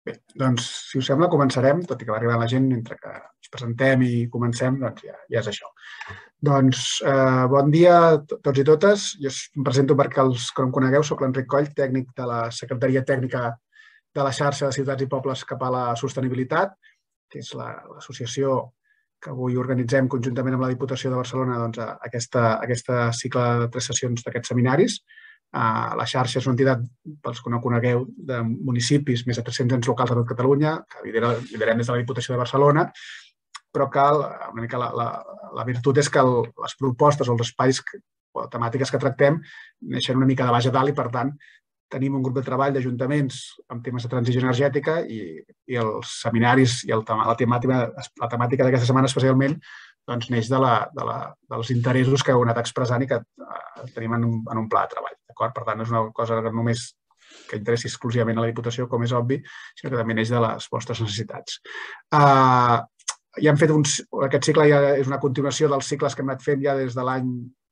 Bé, doncs, si us sembla, començarem, tot i que va arribar la gent, mentre que ens presentem i comencem, doncs ja és això. Doncs, bon dia a tots i totes. Jo em presento perquè els que no em conegueu, soc l'Enric Coll, tècnic de la Secretaria Tècnica de la Xarxa de Ciutats i Pobles cap a la Sostenibilitat, que és l'associació que avui organitzem conjuntament amb la Diputació de Barcelona aquesta cicle de 3 sessions d'aquests seminaris. La xarxa és una entitat, pels que no conegueu, de municipis, més de 300 ens locals a tot Catalunya, que liderem des de la Diputació de Barcelona, però que una mica la virtut és que les propostes o els espais o temàtiques que tractem neixen una mica de baix a dalt i, per tant, tenim un grup de treball d'ajuntaments amb temes de transició energètica i els seminaris i la temàtica d'aquesta setmana especialment doncs neix dels interessos que heu anat expressant i que tenim en un pla de treball. Per tant, no és una cosa que només que interessi exclusivament a la Diputació, com és obvi, sinó que també neix de les vostres necessitats. Ja hem fet aquest cicle, ja és una continuació dels cicles que hem anat fent ja des de l'any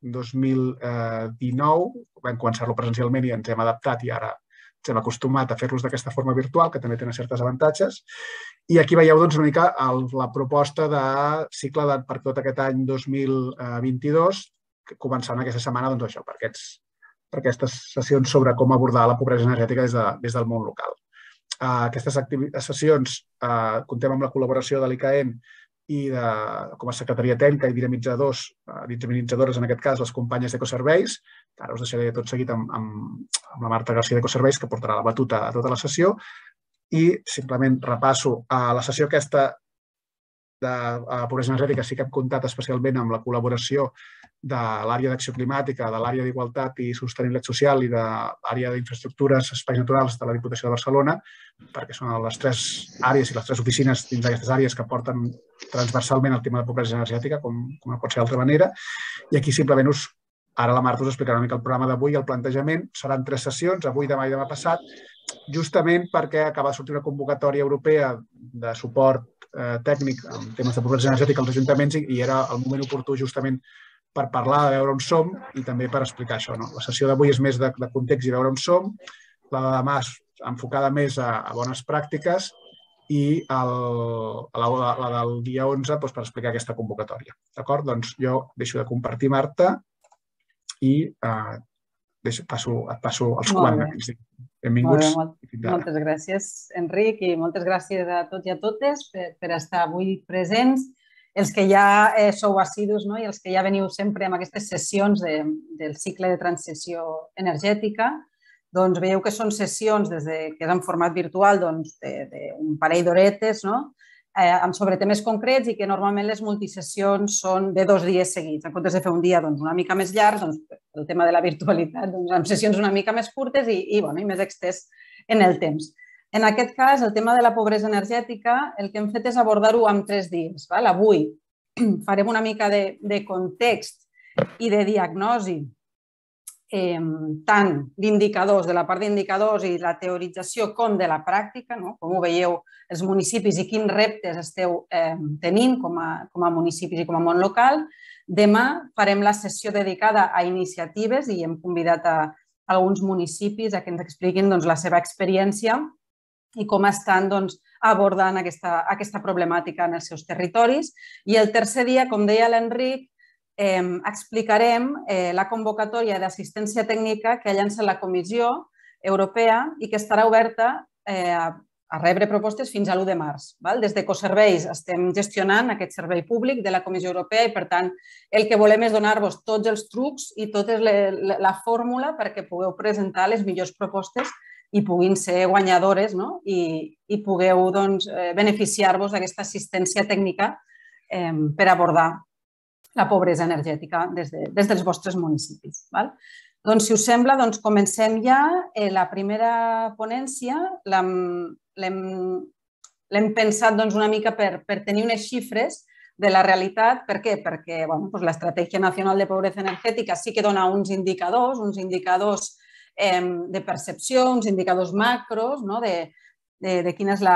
2019. Vam començar-lo presencialment i ens hem adaptat i ara ens hem acostumat a fer-los d'aquesta forma virtual, que també tenen certes avantatges. I aquí veieu una mica la proposta de cicle per tot aquest any 2022, començant aquesta setmana per aquestes sessions sobre com abordar la pobresa energètica des del món local. Aquestes sessions comptem amb la col·laboració de l'ICAEN i com a secretaria tècnica i dinamitzadores, en aquest cas, les companyes d'Ecoserveis. Ara us deixaré tot seguit amb la Marta García d'Ecoserveis, que portarà la batuta a tota la sessió. I simplement repasso la sessió aquesta de pobresa energètica. Sí que hem comptat especialment amb la col·laboració de l'àrea d'acció climàtica, de l'àrea d'igualtat i sostenibilitat social i de l'àrea d'infraestructures, espais naturals de la Diputació de Barcelona, perquè són les 3 àrees i les 3 oficines dins d'aquestes àrees que porten transversalment el tema de pobresa energètica, com no pot ser d'altra manera. I aquí simplement ara la Marta us explicarà una mica el programa d'avui i el plantejament. Seran 3 sessions, avui, demà i demà passat, justament perquè acaba de sortir una convocatòria europea de suport tècnic en temes de pobresa energètica als ajuntaments i era el moment oportú justament per parlar, de veure on som i també per explicar això. La sessió d'avui és més de context i veure on som, la de demà enfocada més a bones pràctiques i la del dia 11 per explicar aquesta convocatòria. D'acord? Doncs jo deixo de compartir, Marta, i et passo els comands. Benvinguts. Moltes gràcies, Enric, i moltes gràcies a tots i a totes per estar avui presents. Els que ja sou assidus i els que ja veniu sempre en aquestes sessions del cicle de transició energètica, doncs veieu que són sessions que és en format virtual d'un parell d'horetes sobre temes concrets i que normalment les multisessions són de 2 dies seguits. En comptes de fer un dia una mica més llarg, el tema de la virtualitat, amb sessions una mica més curtes i més extès en el temps. En aquest cas, el tema de la pobresa energètica, el que hem fet és abordar-ho en 3 dies. Avui farem una mica de context i de diagnosi, tant d'indicadors, de la part d'indicadors i la teorització, com de la pràctica, com ho veieu els municipis i quins reptes esteu tenint com a municipis i com a món local. Demà farem la sessió dedicada a iniciatives i hem convidat a alguns municipis a que ens expliquin la seva experiència i com estan abordant aquesta problemàtica en els seus territoris. I el tercer dia, com deia l'Enric, explicarem la convocatòria d'assistència tècnica que ha llançat la Comissió Europea i que estarà oberta a rebre propostes fins a l'1 de març. Des d'Ecoserveis estem gestionant aquest servei públic de la Comissió Europea i, per tant, el que volem és donar-vos tots els trucs i tota la fórmula perquè pugueu presentar les millors propostes i puguin ser guanyadores i pugueu beneficiar-vos d'aquesta assistència tècnica per abordar la pobresa energètica des dels vostres municipis. Doncs, si us sembla, comencem ja. La primera ponència l'hem pensat una mica per tenir unes xifres de la realitat. Per què? Perquè l'Estratègia Nacional de Pobresa Energètica sí que dona uns indicadors de percepció, uns indicadors macros de quina és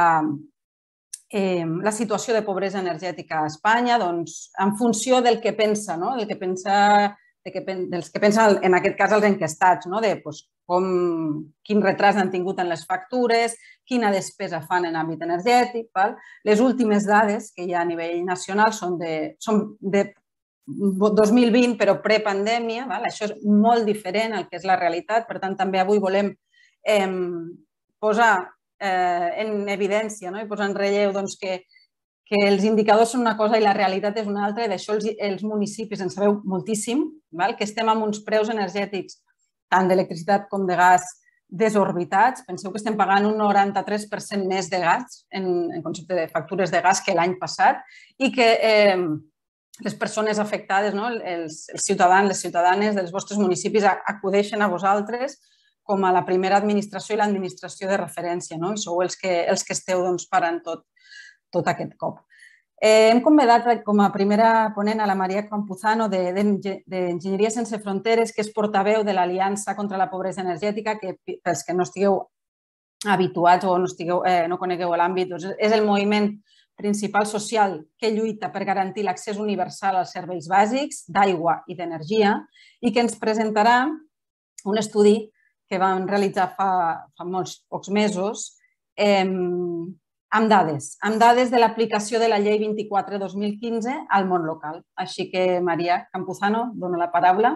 la situació de pobresa energètica a Espanya, en funció del que pensa, dels que pensen, en aquest cas, els enquestats, de quin retras han tingut en les factures, quina despesa fan en àmbit energètic. Les últimes dades que hi ha a nivell nacional són de 2020, però prepandèmia. Això és molt diferent al que és la realitat. Per tant, també avui volem posar en evidència i posar en relleu que els indicadors són una cosa i la realitat és una altra, i d'això els municipis en sabeu moltíssim, que estem amb uns preus energètics, tant d'electricitat com de gas, desorbitats. Penseu que estem pagant un 93% més de gas en concepte de factures de gas que l'any passat, i que les persones afectades, els ciutadans, les ciutadanes dels vostres municipis acudeixen a vosaltres com a la primera administració i l'administració de referència, i sou els que esteu parant tot aquest cop. Hem convidat com a primera ponent a la Maria Campuzano d'Enginyeria Sense Fronteres, que és portaveu de l'Aliança contra la Pobresa Energètica, que pels que no estigueu habituats o no conegueu l'àmbit, és el moviment principal social que lluita per garantir l'accés universal als serveis bàsics d'aigua i d'energia, i que ens presentarà un estudi que vam realitzar fa molts pocs mesos amb dades de l'aplicació de la Llei 24/2015 al món local. Així que, Maria Campuzano, dono la paraula.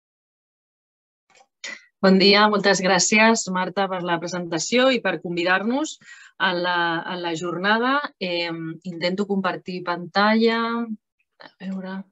Bon dia, moltes gràcies, Marta, per la presentació i per convidar-nos a la jornada. Intento compartir pantalla. A veure...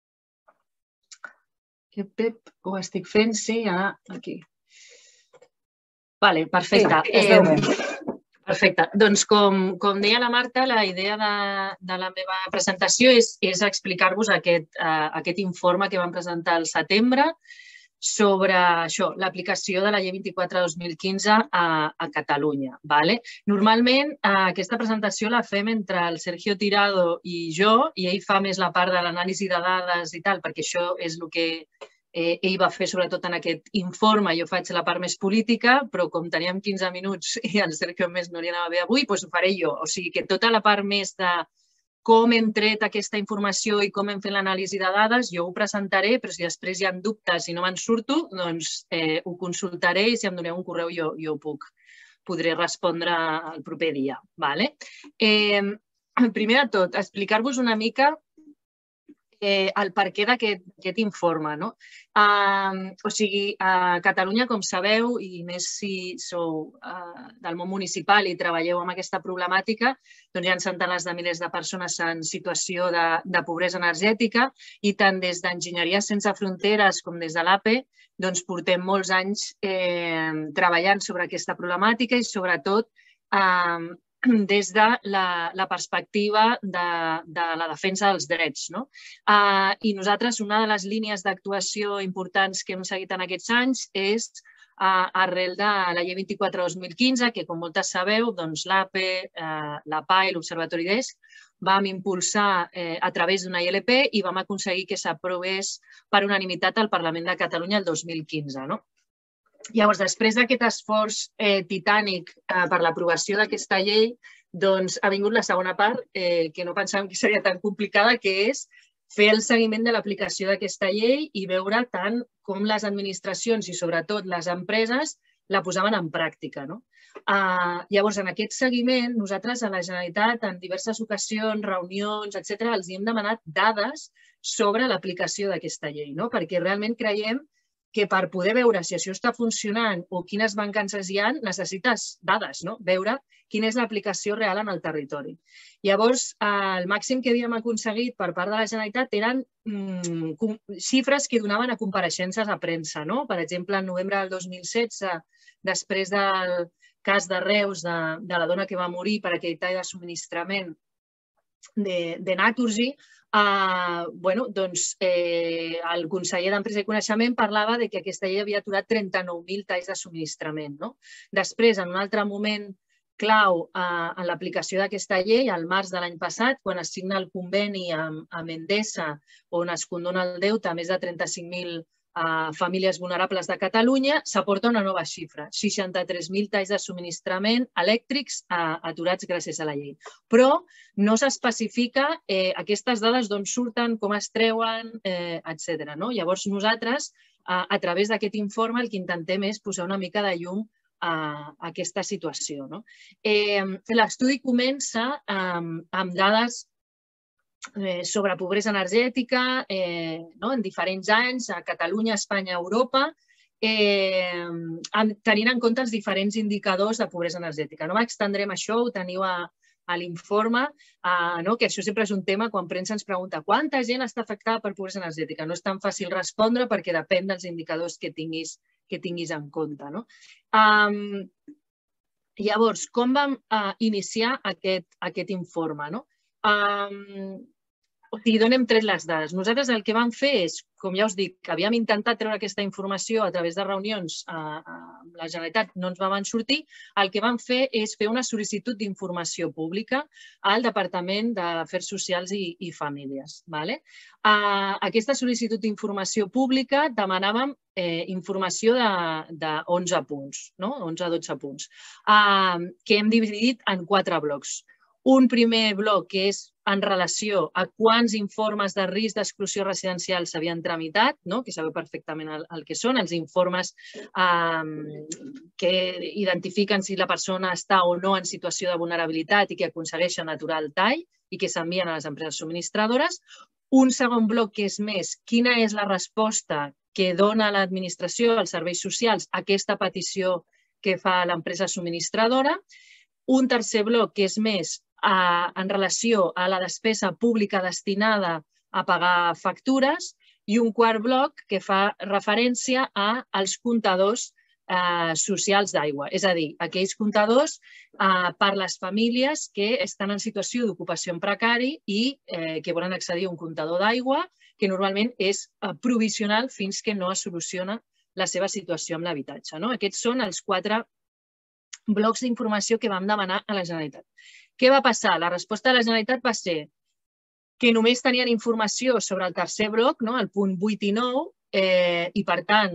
Ho estic fent? Sí, ara aquí. Vale, perfecte. Sí, es veu bé. Perfecte. Doncs, com deia la Marta, la idea de la meva presentació és explicar-vos aquest informe que vam presentar al setembre sobre això, l'aplicació de la Llei 24/2015 a Catalunya. Normalment, aquesta presentació la fem entre el Sergio Tirado i jo, i ell fa més la part de l'anàlisi de dades i tal, perquè això és el que ell va fer sobretot en aquest informe. Jo faig la part més política, però com teníem 15 minuts i el Sergio més no li anava bé avui, doncs ho faré jo. O sigui que tota la part més de com hem tret aquesta informació i com hem fet l'anàlisi de dades, jo ho presentaré, però si després hi ha dubtes i no me'n surto, doncs ho consultaré i si em doneu un correu jo podré respondre el proper dia. Primer de tot, explicar-vos una mica el perquè d'aquest informe. O sigui, a Catalunya, com sabeu, i més si sou del món municipal i treballeu amb aquesta problemàtica, doncs hi ha centenars de milers de persones en situació de pobresa energètica, i tant des d'Enginyeria Sense Fronteres com des de l'APE doncs portem molts anys treballant sobre aquesta problemàtica i sobretot des de la perspectiva de la defensa dels drets. I nosaltres, una de les línies d'actuació importants que hem seguit en aquests anys és arrel de la Llei 24/2015, que, com moltes sabeu, l'APE, la PAE i l'Observatori DESC vam impulsar a través d'una ILP i vam aconseguir que s'aprovés per unanimitat al Parlament de Catalunya el 2015. Llavors, després d'aquest esforç titànic per l'aprovació d'aquesta llei, doncs ha vingut la segona part, que no pensàvem que seria tan complicada, que és fer el seguiment de l'aplicació d'aquesta llei i veure tant com les administracions i sobretot les empreses la posaven en pràctica. Llavors, en aquest seguiment, nosaltres a la Generalitat, en diverses ocasions, reunions, etc., els hem demanat dades sobre l'aplicació d'aquesta llei, perquè realment creiem que per poder veure si això està funcionant o quines mancances hi ha, necessites dades, veure quina és l'aplicació real en el territori. Llavors, el màxim que havíem aconseguit per part de la Generalitat eren xifres que donaven a compareixences a premsa. Per exemple, en novembre del 2016, després del cas de Reus de la dona que va morir per aquell tall de subministrament de Naturgy, el conseller d'Empresa i Coneixement parlava que aquesta llei havia aturat 39.000 talls de subministrament. Després, en un altre moment clau en l'aplicació d'aquesta llei, al març de l'any passat, quan es signa el conveni amb Endesa, on es condona el deute a més de 35.000 famílies vulnerables de Catalunya, s'aporta una nova xifra, 63.000 talls de subministrament elèctrics aturats gràcies a la llei. Però no s'especifica aquestes dades d'on surten, com es treuen, etc. Llavors, nosaltres a través d'aquest informe el que intentem és posar una mica de llum a aquesta situació. L'estudi comença amb dades sobre pobresa energètica en diferents anys, a Catalunya, Espanya, Europa, tenint en compte els diferents indicadors de pobresa energètica. No m'extendrem això, ho teniu a l'informe, que això sempre és un tema quan premsa ens pregunta quanta gent està afectada per pobresa energètica. No és tan fàcil respondre perquè depèn dels indicadors que tinguis en compte. Llavors, com vam iniciar aquest informe? D'on hem tret les dades? Nosaltres el que vam fer és, com ja us dic, que havíem intentat treure aquesta informació a través de reunions amb la Generalitat, no ens van sortir. El que vam fer és fer una sol·licitud d'informació pública al Departament d'Afers Socials i Famílies. Aquesta sol·licitud d'informació pública demanàvem informació de 11 punts, 11-12 punts, que hem dividit en 4 blocs. Un primer bloc que és en relació a quants informes de risc d'exclusió residencial s'havien tramitat, que sabeu perfectament el que són, els informes que identifiquen si la persona està o no en situació de vulnerabilitat i que aconsegueixen aturar el tall i que s'envien a les empreses subministradores. Un segon bloc que és més quina és la resposta que dona l'administració als serveis socials a aquesta petició que fa l'empresa subministradora. Un tercer bloc que és més en relació a la despesa pública destinada a pagar factures i un quart bloc que fa referència als comptadors socials d'aigua, és a dir, aquells comptadors per les famílies que estan en situació d'ocupació en precari i que volen accedir a un comptador d'aigua que normalment és provisional fins que no es soluciona la seva situació amb l'habitatge. Aquests són els 4 blocs d'informació que vam demanar a la Generalitat. Què va passar? La resposta de la Generalitat va ser que només tenien informació sobre el tercer bloc, el punt 8 i 9, i per tant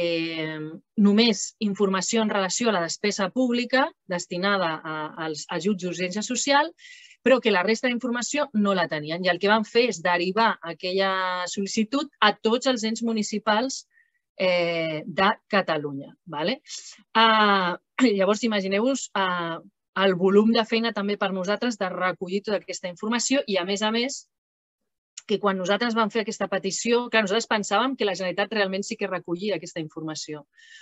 només informació en relació a la despesa pública destinada als ajuts d'urgència social, però que la resta d'informació no la tenien. I el que van fer és derivar aquella sol·licitud a tots els ens municipals de Catalunya. Llavors, imagineu-vos el volum de feina també per nosaltres de recollir tota aquesta informació i, a més, que quan nosaltres vam fer aquesta petició, clar, nosaltres pensàvem que la Generalitat realment sí que recollia aquesta informació.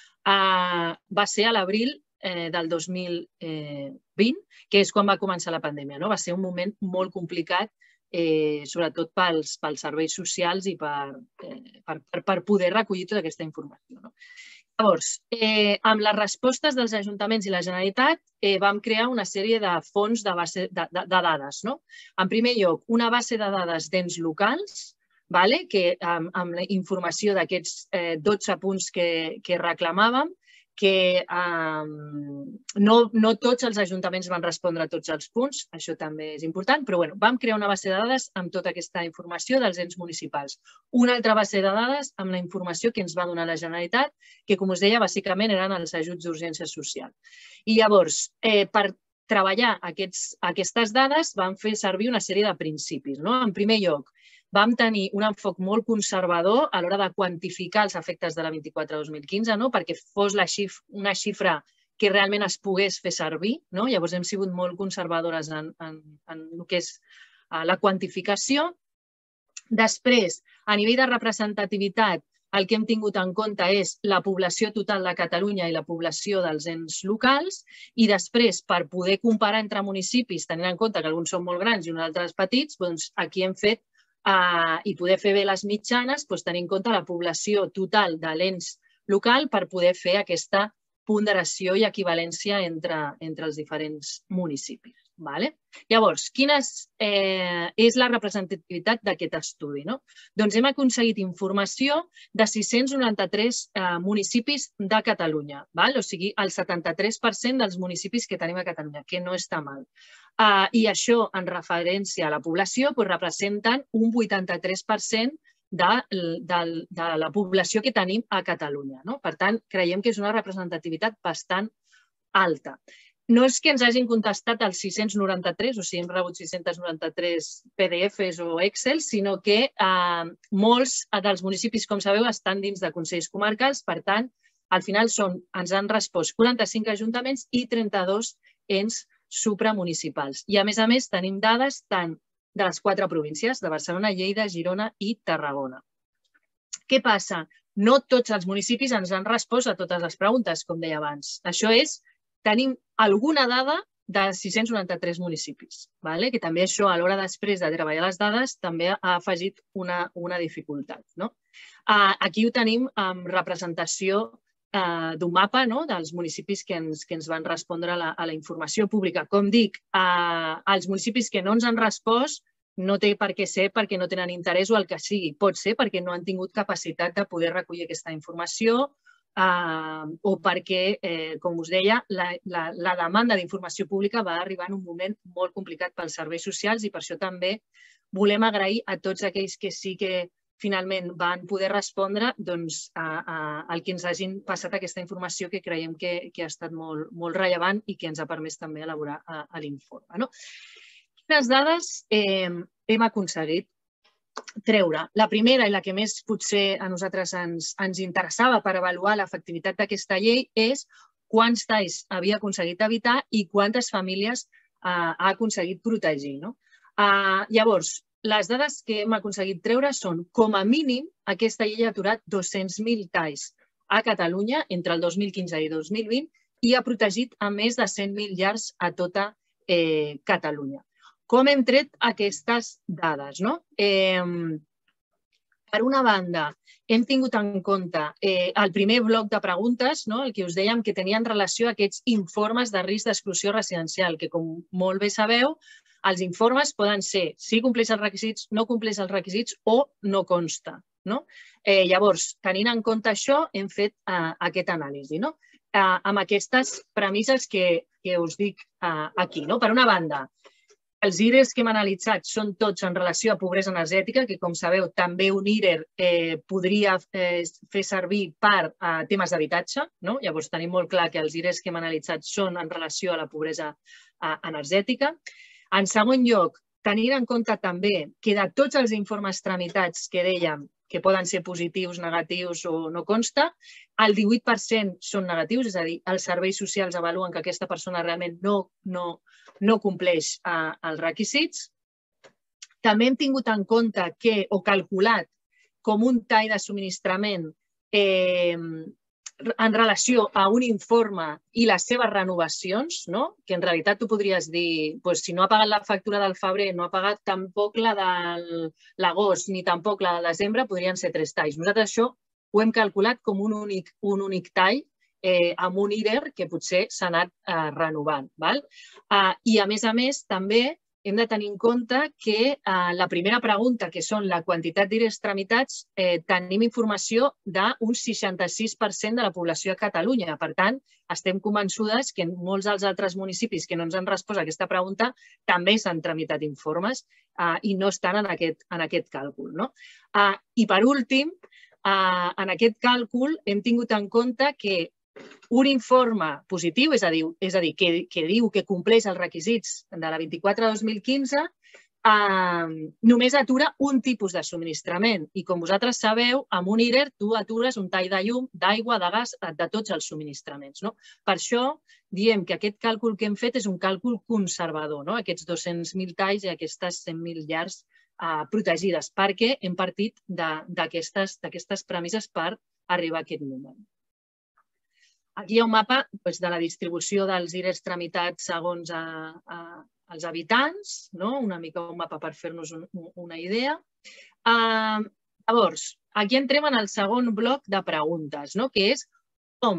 Va ser a l'abril del 2020, que és quan va començar la pandèmia. Va ser un moment molt complicat, sobretot pels serveis socials i per poder recollir tota aquesta informació. Llavors, amb les respostes dels ajuntaments i la Generalitat vam crear una sèrie de fons de dades. En primer lloc, una base de dades d'ens locals, amb la informació d'aquests 12 punts que reclamàvem, que no tots els ajuntaments van respondre a tots els punts, això també és important, però vam crear una base de dades amb tota aquesta informació dels ens municipals. Una altra base de dades amb la informació que ens va donar la Generalitat, que, com us deia, bàsicament eren els ajuts d'urgència social. I llavors, per treballar aquestes dades, vam fer servir una sèrie de principis. En primer lloc, vam tenir un enfoc molt conservador a l'hora de quantificar els efectes de la 24-2015, perquè fos una xifra que realment es pogués fer servir. Llavors hem sigut molt conservadores en el que és la quantificació. Després, a nivell de representativitat, el que hem tingut en compte és la població total de Catalunya i la població dels ens locals i després, per poder comparar entre municipis, tenint en compte que alguns són molt grans i uns altres petits, aquí hem fet i poder fer bé les mitjanes, tenir en compte la població total de l'ens local per poder fer aquesta ponderació i equivalència entre els diferents municipis. Llavors, quina és la representativitat d'aquest estudi? Doncs hem aconseguit informació de 693 municipis de Catalunya, o sigui, el 73% dels municipis que tenim a Catalunya, que no està mal. I això, en referència a la població, representen un 83% de la població que tenim a Catalunya. Per tant, creiem que és una representativitat bastant alta. no és que ens hagin contestat els 693, o sigui, hem rebut 693 PDFs o Excel, sinó que molts dels municipis, com sabeu, estan dins de consells comarcals, per tant, al final ens han respost 45 ajuntaments i 32 ens supramunicipals. I, a més, tenim dades tant de les 4 províncies, de Barcelona, Lleida, Girona i Tarragona. Què passa? No tots els municipis ens han respost a totes les preguntes, com deia abans. Això és, tenim alguna dada de 693 municipis, que també això, a l'hora després de treballar les dades, també ha afegit una dificultat. Aquí ho tenim amb representació d'un mapa dels municipis que ens van respondre a la informació pública. Com dic, els municipis que no ens han respost no té per què ser perquè no tenen interès o el que sigui. Pot ser perquè no han tingut capacitat de poder recollir aquesta informació o perquè, com us deia, la demanda d'informació pública va arribar en un moment molt complicat pels serveis socials i per això també volem agrair a tots aquells que sí que finalment van poder respondre al que ens hagin passat aquesta informació que creiem que ha estat molt rellevant i que ens ha permès també elaborar l'informe. Quines dades hem aconseguit treure? La primera i la que més potser a nosaltres ens interessava per avaluar l'efectivitat d'aquesta llei és quants talls havia aconseguit evitar i quantes famílies ha aconseguit protegir. Llavors, les dades que hem aconseguit treure són, com a mínim, aquesta llei ha aturat 200.000 talls a Catalunya entre el 2015 i 2020 i ha protegit a més de 100.000 llars a tota Catalunya. Com hem tret aquestes dades? Per una banda, hem tingut en compte el primer bloc de preguntes, el que us dèiem que tenien relació a aquests informes de risc d'exclusió residencial, que com molt bé sabeu, els informes poden ser si compleix els requisits, no compleix els requisits o no consta. Llavors, tenint en compte això, hem fet aquest anàlisi amb aquestes premisses que us dic aquí. Per una banda, els IRES que hem analitzat són tots en relació a pobresa energètica, que com sabeu també un IRE podria fer servir per temes d'habitatge. Llavors tenim molt clar que els IRES que hem analitzat són en relació a la pobresa energètica. En segon lloc, tenint en compte també que de tots els informes tramitats que dèiem que poden ser positius, negatius o no consta, el 18% són negatius, és a dir, els serveis socials avaluen que aquesta persona realment no compleix els requisits. També hem tingut en compte o calculat com un tall de subministrament en relació a un informe i les seves renovacions, que en realitat tu podries dir, si no ha pagat la factura del febrer, no ha pagat tampoc la de l'agost ni tampoc la de desembre, podrien ser 3 talls. Nosaltres això ho hem calculat com un únic tall amb un IRER que potser s'ha anat renovant. I, a més, també hem de tenir en compte que la primera pregunta, que són la quantitat d'IRES tramitats, tenim informació d'un 66% de la població a Catalunya. Per tant, estem convençudes que en molts dels altres municipis que no ens han respost a aquesta pregunta també s'han tramitat informes i no estan en aquest càlcul. I, per últim, en aquest càlcul hem tingut en compte que un informe positiu, és a dir, que diu que compleix els requisits de la 24/2015, només atura un tipus de subministrament. I com vosaltres sabeu, amb un IRER tu atures un tall de llum, d'aigua, de gas, de tots els subministraments. Per això diem que aquest càlcul que hem fet és un càlcul conservador, aquests 200.000 talls i aquestes 100.000 llars protegides, perquè hem partit d'aquestes premisses per arribar a aquest moment. Aquí hi ha un mapa de la distribució dels IRES tramitats segons els habitants, una mica un mapa per fer-nos una idea. Llavors, aquí entrem en el segon bloc de preguntes, que és com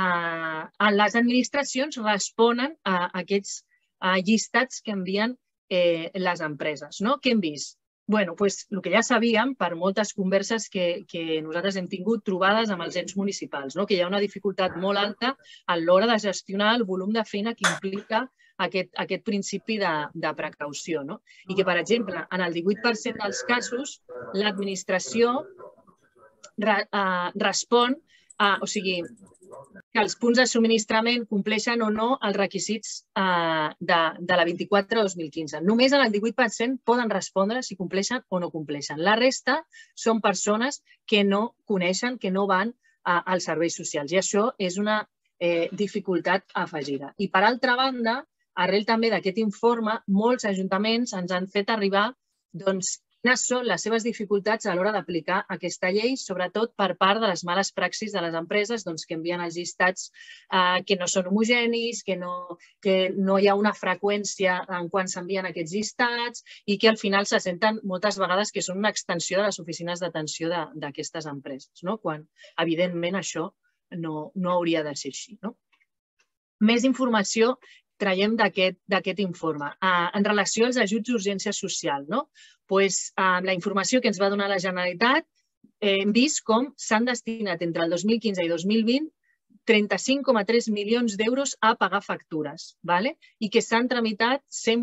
les administracions responen a aquests llistats que envien les empreses. Què hem vist? Bé, doncs el que ja sabíem per moltes converses que nosaltres hem tingut trobades amb els ens municipals, que hi ha una dificultat molt alta a l'hora de gestionar el volum de feina que implica aquest principi de precaució. I que, per exemple, en el 18% dels casos, l'administració respon, o sigui, que els punts de subministrament compleixen o no els requisits de la 24/2015. Només en el 18% poden respondre si compleixen o no compleixen. La resta són persones que no coneixen, que no van als serveis socials. I això és una dificultat afegida. I per altra banda, arrel també d'aquest informe, molts ajuntaments ens han fet arribar quines són les seves dificultats a l'hora d'aplicar aquesta llei, sobretot per part de les males praxis de les empreses que envien els llistats que no són homogenis, que no hi ha una freqüència en quan s'envien aquests llistats i que al final se senten moltes vegades que són una extensió de les oficines d'atenció d'aquestes empreses, quan evidentment això no hauria de ser així. Més informació traiem d'aquest informe. En relació als ajuts d'urgència social, amb la informació que ens va donar la Generalitat, hem vist com s'han destinat entre el 2015 i 2020 35,3 milions d'euros a pagar factures i que s'han tramitat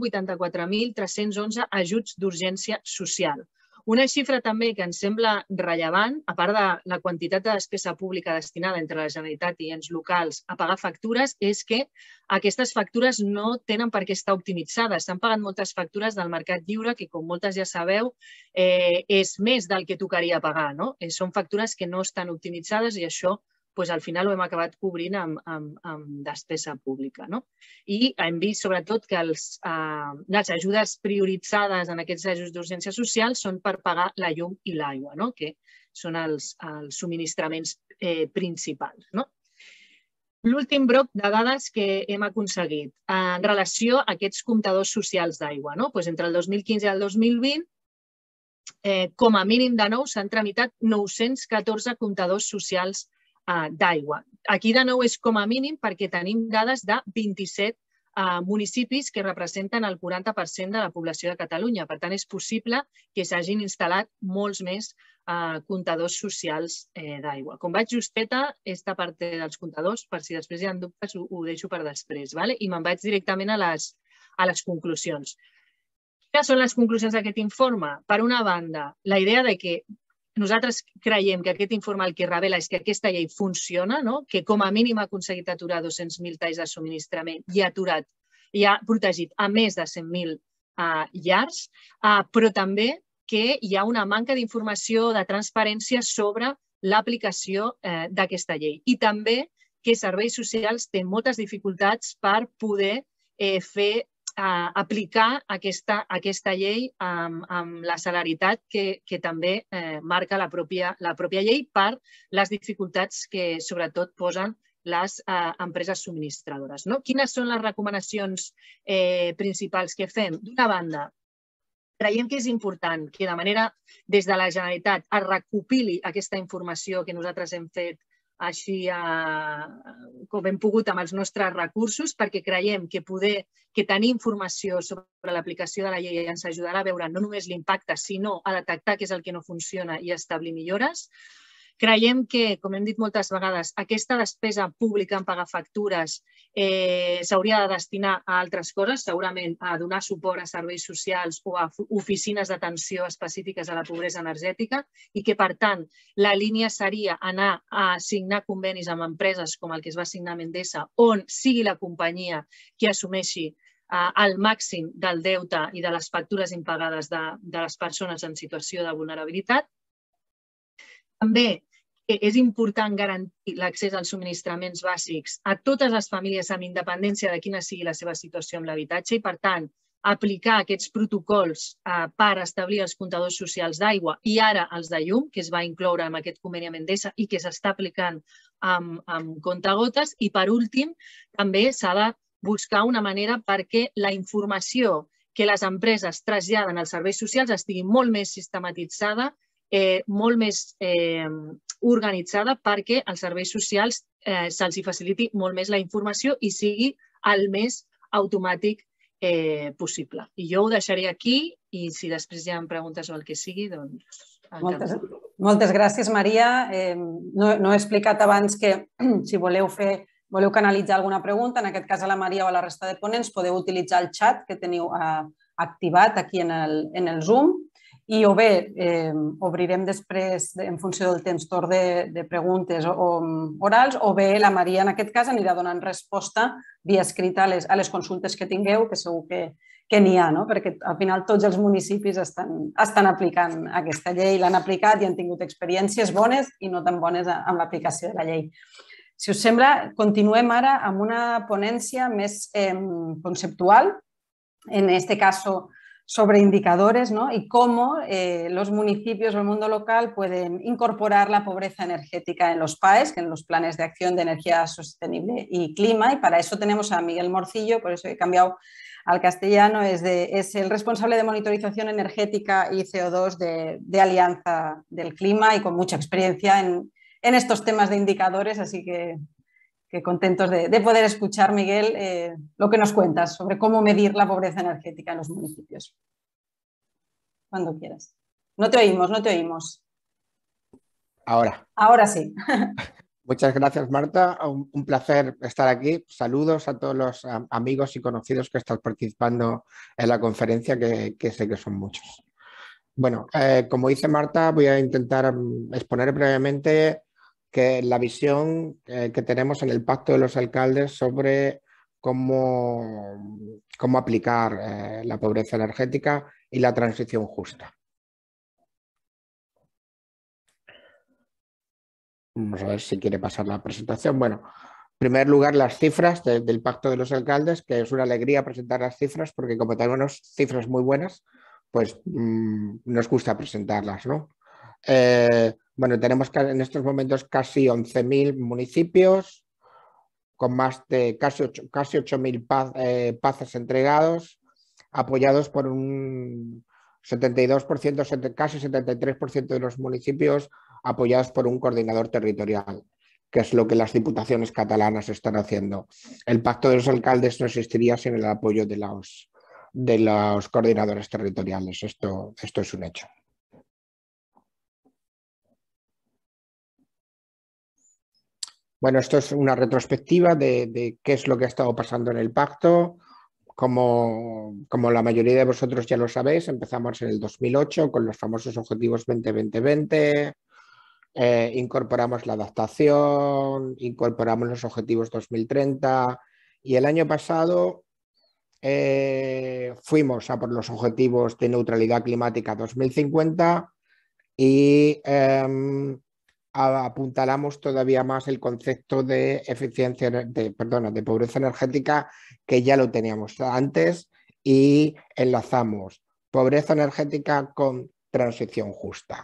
184.311 ajuts d'urgència social. Una xifra també que ens sembla rellevant, a part de la quantitat de despesa pública destinada entre la Generalitat i ens locals a pagar factures, és que aquestes factures no tenen per què estar optimitzades. S'han pagat moltes factures del mercat lliure que, com moltes ja sabeu, és més del que tocaria pagar. Són factures que no estan optimitzades i això al final ho hem acabat cobrint amb despesa pública. I hem vist sobretot que les ajudes prioritzades en aquests ajuts d'urgència social són per pagar la llum i l'aigua, que són els subministraments principals. L'últim bloc de dades que hem aconseguit en relació a aquests comptadors socials d'aigua. Entre el 2015 i el 2020, com a mínim de nou, s'han tramitat 914 comptadors socials d'aigua. Aquí de nou és com a mínim perquè tenim dades de 27 municipis que representen el 40% de la població de Catalunya. Per tant, és possible que s'hagin instal·lat molts més comptadors socials d'aigua. Com vaig justeta, aquesta part dels comptadors, per si després hi ha dubtes, ho deixo per després. I me'n vaig directament a les conclusions. Quines són les conclusions d'aquest informe? Per una banda, la idea de que nosaltres creiem que aquest informe el que revela és que aquesta llei funciona, que com a mínim ha aconseguit aturar 200.000 talls de subministrament i ha protegit a més de 100.000 llars, però també que hi ha una manca d'informació, de transparència sobre l'aplicació d'aquesta llei. I també que Serveis Socials té moltes dificultats per poder aplicar aquesta llei amb la celeritat que també marca la pròpia llei per les dificultats que sobretot posen les empreses subministradores. Quines són les recomanacions principals que fem? D'una banda, creiem que és important que de manera des de la Generalitat es recopili aquesta informació que nosaltres hem fet així com hem pogut amb els nostres recursos, perquè creiem que tenir informació sobre l'aplicació de la llei ens ajudarà a veure no només l'impacte, sinó a detectar què és el que no funciona i establir millores. Creiem que, com hem dit moltes vegades, aquesta despesa pública en pagar factures s'hauria de destinar a altres coses, segurament a donar suport a serveis socials o a oficines d'atenció específiques a la pobresa energètica i que, per tant, la línia seria anar a signar convenis amb empreses com el que es va signar amb Endesa, on sigui la companyia que assumeixi el màxim del deute i de les factures impagades de les persones en situació de vulnerabilitat. També és important garantir l'accés als subministraments bàsics a totes les famílies amb independència de quina sigui la seva situació amb l'habitatge i, per tant, aplicar aquests protocols per establir els comptadors socials d'aigua i ara els de llum, que es va incloure en aquest conveni amb Endesa i que s'està aplicant amb comptagotes. I, per últim, també s'ha de buscar una manera perquè la informació que les empreses traslladen als serveis socials estigui molt més sistematitzada, molt més organitzada perquè als serveis socials se'ls faciliti molt més la informació i sigui el més automàtic possible. I jo ho deixaré aquí i si després hi ha preguntes o el que sigui, doncs... Moltes gràcies, Maria. No he explicat abans que si voleu canalitzar alguna pregunta, en aquest cas a la Maria o a la resta de ponents, podeu utilitzar el xat que teniu activat aquí en el Zoom i o bé obrirem després, en funció del temps, torn de preguntes orals, o bé la Maria, en aquest cas, anirà donant resposta via escrita a les consultes que tingueu, que segur que n'hi ha, no? Perquè al final tots els municipis estan aplicant aquesta llei, l'han aplicat i han tingut experiències bones i no tan bones amb l'aplicació de la llei. Si us sembla, continuem ara amb una ponència més conceptual, en este caso sobre indicadores, ¿no? Y cómo los municipios o el mundo local pueden incorporar la pobreza energética en los PAEs, en los planes de acción de energía sostenible y clima. Y para eso tenemos a Miguel Morcillo, por eso he cambiado al castellano, es el responsable de monitorización energética y CO2 de Alianza del Clima y con mucha experiencia en estos temas de indicadores, así que contentos de poder escuchar, Miguel, lo que nos cuentas sobre cómo medir la pobreza energética en los municipios. Cuando quieras. No te oímos, no te oímos. Ahora. Ahora sí. Muchas gracias, Marta. Un placer estar aquí. Saludos a todos los amigos y conocidos que están participando en la conferencia, que sé que son muchos. Bueno, como dice Marta, voy a intentar exponer brevemente la visión que tenemos en el Pacto de los Alcaldes sobre cómo aplicar la pobreza energética y la transición justa. Vamos a ver si quiere pasar la presentación. Bueno, en primer lugar, las cifras del Pacto de los Alcaldes, que es una alegría presentar las cifras, porque como tenemos cifras muy buenas, pues nos gusta presentarlas, ¿no? Bueno, tenemos en estos momentos casi 11.000 municipios, con más de casi 8.000 PACEs entregados, apoyados por un 72%, casi 73% de los municipios apoyados por un coordinador territorial, que es lo que las diputaciones catalanas están haciendo. El Pacto de los Alcaldes no existiría sin el apoyo de los coordinadores territoriales. Esto es un hecho. Bueno, esto es una retrospectiva de qué es lo que ha estado pasando en el pacto. Como la mayoría de vosotros ya lo sabéis, empezamos en el 2008 con los famosos objetivos 20-20-20, incorporamos la adaptación, incorporamos los objetivos 2030 y el año pasado fuimos a por los objetivos de neutralidad climática 2050 y apuntalamos todavía más el concepto de de pobreza energética, que ya lo teníamos antes, y enlazamos pobreza energética con transición justa.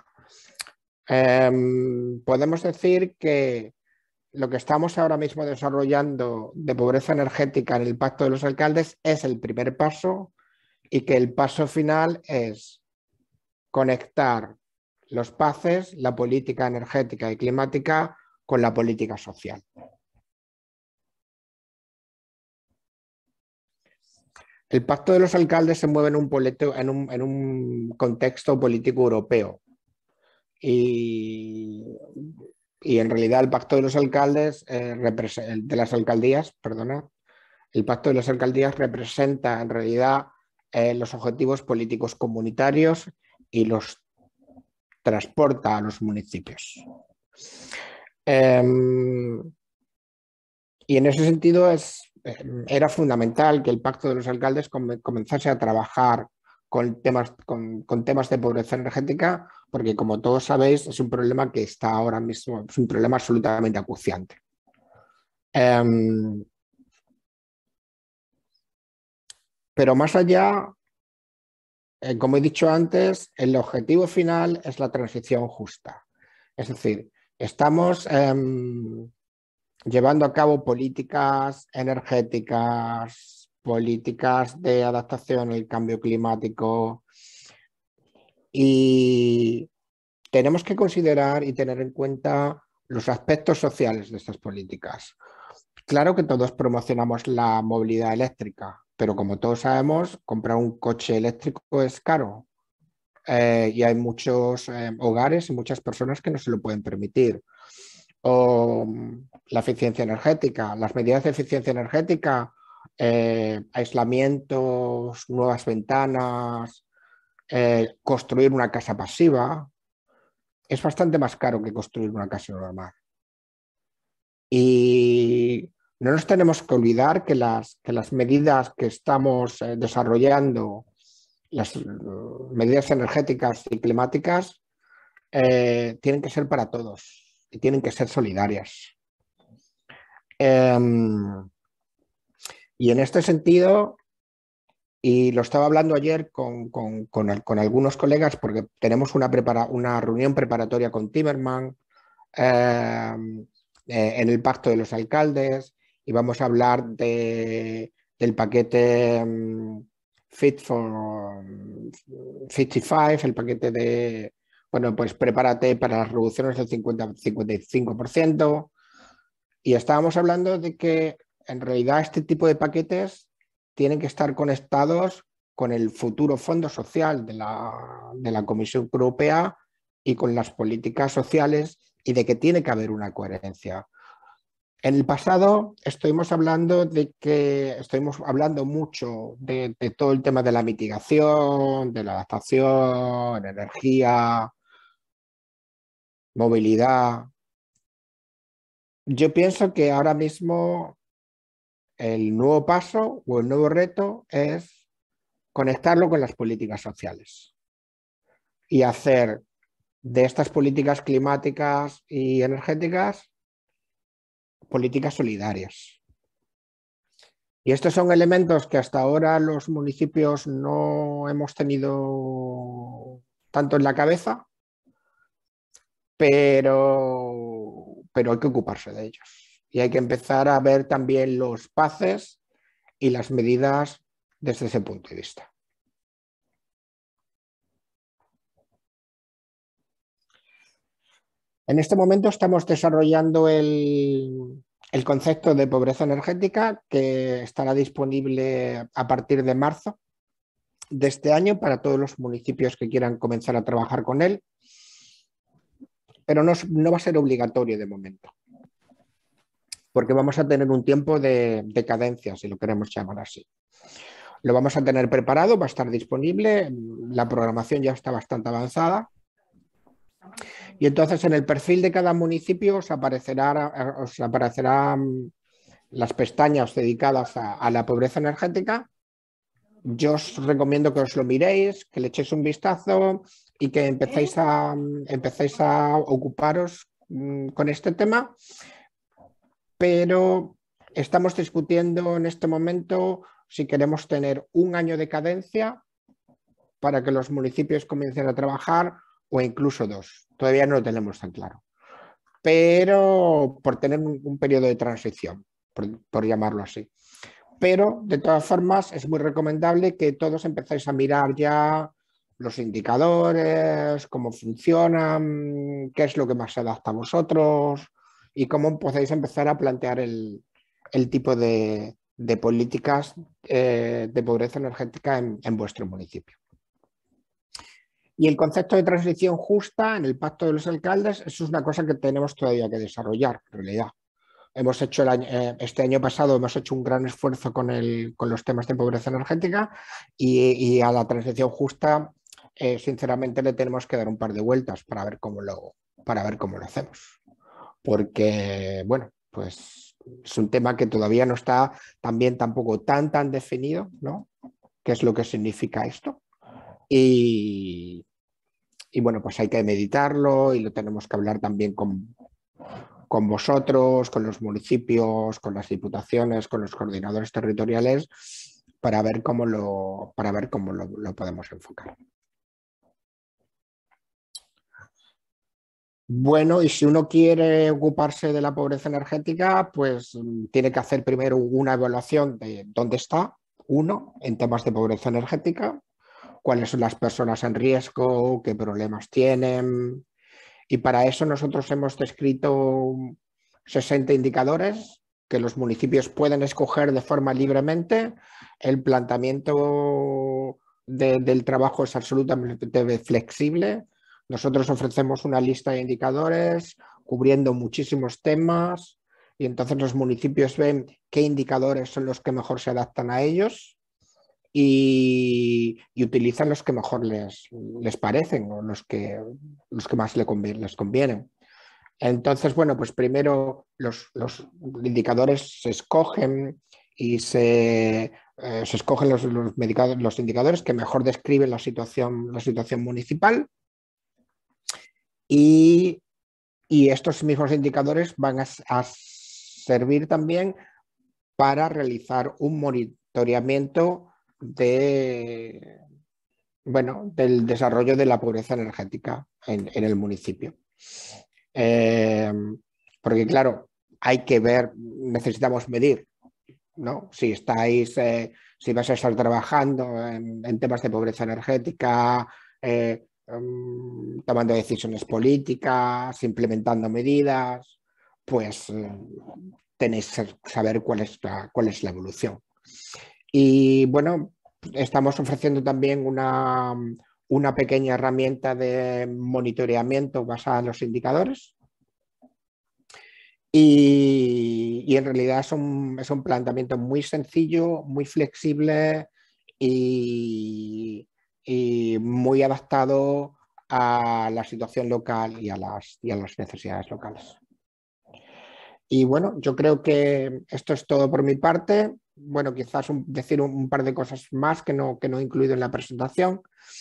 Podemos decir que lo que estamos ahora mismo desarrollando de pobreza energética en el Pacto de los Alcaldes es el primer paso y que el paso final es conectar los PACEs, la política energética y climática, con la política social. El Pacto de los Alcaldes se mueve en un contexto político europeo y en realidad el Pacto de los Alcaldes, de las alcaldías, perdona, el Pacto de las Alcaldías representa en realidad los objetivos políticos comunitarios y los transporta a los municipios. Y en ese sentido era fundamental que el Pacto de los Alcaldes comenzase a trabajar con temas de pobreza energética, porque como todos sabéis es un problema que está ahora mismo, es un problema absolutamente acuciante. Pero más allá, como he dicho antes, el objetivo final es la transición justa. Es decir, estamos llevando a cabo políticas energéticas, políticas de adaptación al cambio climático y tenemos que considerar y tener en cuenta los aspectos sociales de estas políticas. Claro que todos promocionamos la movilidad eléctrica, pero como todos sabemos, comprar un coche eléctrico es caro y hay muchos hogares y muchas personas que no se lo pueden permitir. O la eficiencia energética, las medidas de eficiencia energética, aislamientos, nuevas ventanas, construir una casa pasiva es bastante más caro que construir una casa normal. Y no nos tenemos que olvidar que las medidas que estamos desarrollando, las medidas energéticas y climáticas, tienen que ser para todos y tienen que ser solidarias. Y en este sentido, y lo estaba hablando ayer con algunos colegas, porque tenemos una reunión preparatoria con Timmermans en el Pacto de los Alcaldes, y vamos a hablar del paquete Fit for 55, el paquete de, bueno, pues prepárate para las reducciones del 50-55%. Y estábamos hablando de que en realidad este tipo de paquetes tienen que estar conectados con el futuro Fondo Social de la Comisión Europea y con las políticas sociales, y de que tiene que haber una coherencia. En el pasado estuvimos hablando mucho de todo el tema de la mitigación, de la adaptación, energía, movilidad. Yo pienso que ahora mismo el nuevo paso o el nuevo reto es conectarlo con las políticas sociales y hacer de estas políticas climáticas y energéticas políticas solidarias. Y estos son elementos que hasta ahora los municipios no hemos tenido tanto en la cabeza, pero hay que ocuparse de ellos. Y hay que empezar a ver también los PACES y las medidas desde ese punto de vista. En este momento estamos desarrollando el concepto de pobreza energética, que estará disponible a partir de marzo de este año para todos los municipios que quieran comenzar a trabajar con él, pero no va a ser obligatorio de momento, porque vamos a tener un tiempo de cadencia, si lo queremos llamar así. Lo vamos a tener preparado, va a estar disponible, la programación ya está bastante avanzada. Y entonces en el perfil de cada municipio os aparecerán las pestañas dedicadas a la pobreza energética. Yo os recomiendo que os lo miréis, que le echéis un vistazo y que empecéis a ocuparos con este tema. Pero estamos discutiendo en este momento si queremos tener un año de cadencia para que los municipios comiencen a trabajar, o incluso 2. Todavía no lo tenemos tan claro. Pero por tener un periodo de transición, por llamarlo así. Pero, de todas formas, es muy recomendable que todos empecéis a mirar ya los indicadores, cómo funcionan, qué es lo que más se adapta a vosotros y cómo podéis empezar a plantear el tipo de políticas de pobreza energética en vuestro municipio. Y el concepto de transición justa en el Pacto de los Alcaldes, eso es una cosa que tenemos todavía que desarrollar, en realidad. Hemos hecho este año pasado hemos hecho un gran esfuerzo con los temas de pobreza energética, y a la transición justa, sinceramente, le tenemos que dar un par de vueltas para ver cómo lo hacemos. Porque, bueno, pues es un tema que todavía no está también tampoco tan definido, ¿no? ¿Qué es lo que significa esto? Y bueno, pues hay que meditarlo y lo tenemos que hablar también con vosotros, con los municipios, con las diputaciones, con los coordinadores territoriales, para ver cómo lo podemos enfocar. Bueno, y si uno quiere ocuparse de la pobreza energética, pues tiene que hacer primero una evaluación de dónde está uno en temas de pobreza energética, cuáles son las personas en riesgo, qué problemas tienen. Y para eso nosotros hemos descrito 60 indicadores que los municipios pueden escoger de forma libremente. El planteamiento del trabajo es absolutamente flexible. Nosotros ofrecemos una lista de indicadores cubriendo muchísimos temas, y entonces los municipios ven qué indicadores son los que mejor se adaptan a ellos y utilizan los que mejor les parecen o los que más les convienen. Entonces, bueno, pues primero los indicadores se escogen y se escogen los indicadores que mejor describen la situación municipal y estos mismos indicadores van a servir también para realizar un monitoreamiento del desarrollo de la pobreza energética en el municipio. Porque claro, hay que ver, necesitamos medir, ¿no? Si vais a estar trabajando en temas de pobreza energética, tomando decisiones políticas, implementando medidas, pues tenéis que saber cuál es la evolución. Y bueno, estamos ofreciendo también una pequeña herramienta de monitoreamiento basada en los indicadores. Y en realidad es un planteamiento muy sencillo, muy flexible y muy adaptado a la situación local y a las necesidades locales. Y bueno, yo creo que esto es todo por mi parte. Bueno, quizás decir un par de cosas más que no he incluido en la presentación.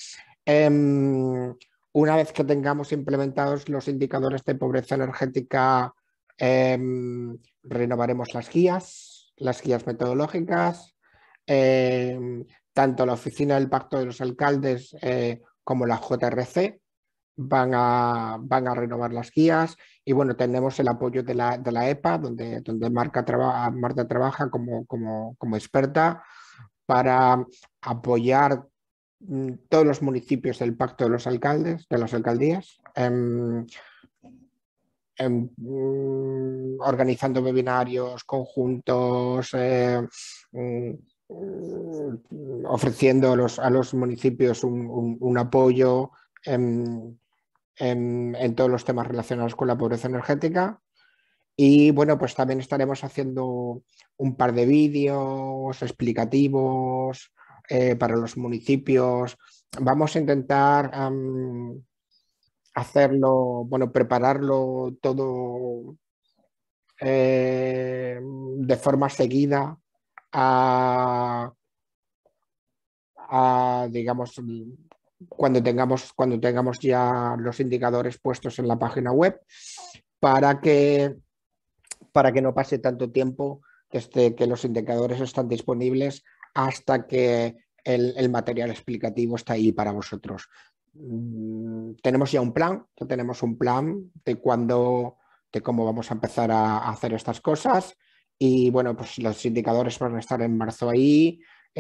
Una vez que tengamos implementados los indicadores de pobreza energética, renovaremos las guías metodológicas. Tanto la Oficina del Pacto de los Alcaldes como la JRC van a renovar las guías y bueno, tenemos el apoyo de la EPA, donde Marta trabaja como experta para apoyar todos los municipios del Pacto de los Alcaldes, de las alcaldías, organizando webinarios conjuntos, ofreciendo a los municipios un apoyo en todos los temas relacionados con la pobreza energética. Y bueno, pues también estaremos haciendo un par de vídeos explicativos para los municipios. Vamos a intentar hacerlo, bueno, prepararlo todo de forma seguida digamos, cuando tengamos ya los indicadores puestos en la página web, para que no pase tanto tiempo desde que los indicadores están disponibles hasta que el material explicativo está ahí para vosotros. Tenemos ya un plan de cómo vamos a empezar a hacer estas cosas y bueno, pues los indicadores van a estar en marzo ahí.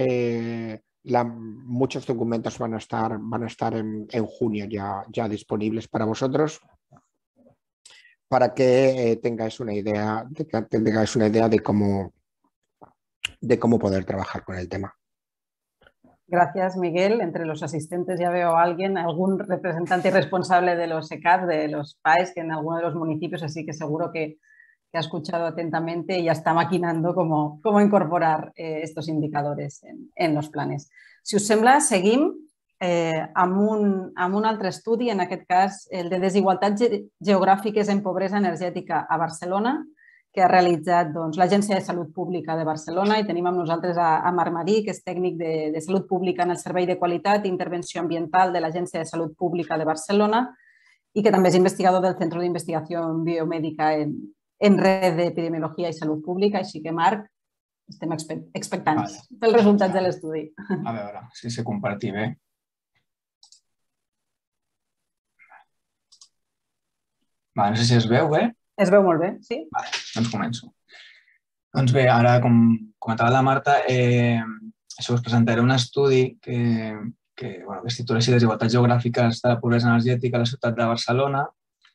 Muchos documentos van a estar en junio ya disponibles para vosotros, para que tengáis una idea de cómo poder trabajar con el tema. Gracias, Miguel. Entre los asistentes ya veo a algún representante responsable de los ECAP, de los PAEs, que en alguno de los municipios, así que seguro que ha escuchado atentamente y ya está maquinando cómo incorporar estos indicadors en los planes. Si us sembla, seguim amb un altre estudi, en aquest cas el de desigualtats geogràfiques en pobresa energètica a Barcelona, que ha realitzat l'Agència de Salut Pública de Barcelona, i tenim amb nosaltres a Marc Marí, que és tècnic de Salut Pública en el Servei de Qualitat i Intervenció Ambiental de l'Agència de Salut Pública de Barcelona i que també és investigador del Centro de Investigación Biomèdica en Red d'Epidemiologia i Salut Pública. Així que, Marc, estem expectants dels resultats de l'estudi. A veure si se compartir bé. No sé si es veu bé. Es veu molt bé, sí. Doncs començo. Doncs bé, ara, com comentava la Marta, us presentaré un estudi que es titula així Desigualtats geogràfiques de la pobresa energètica a la ciutat de Barcelona.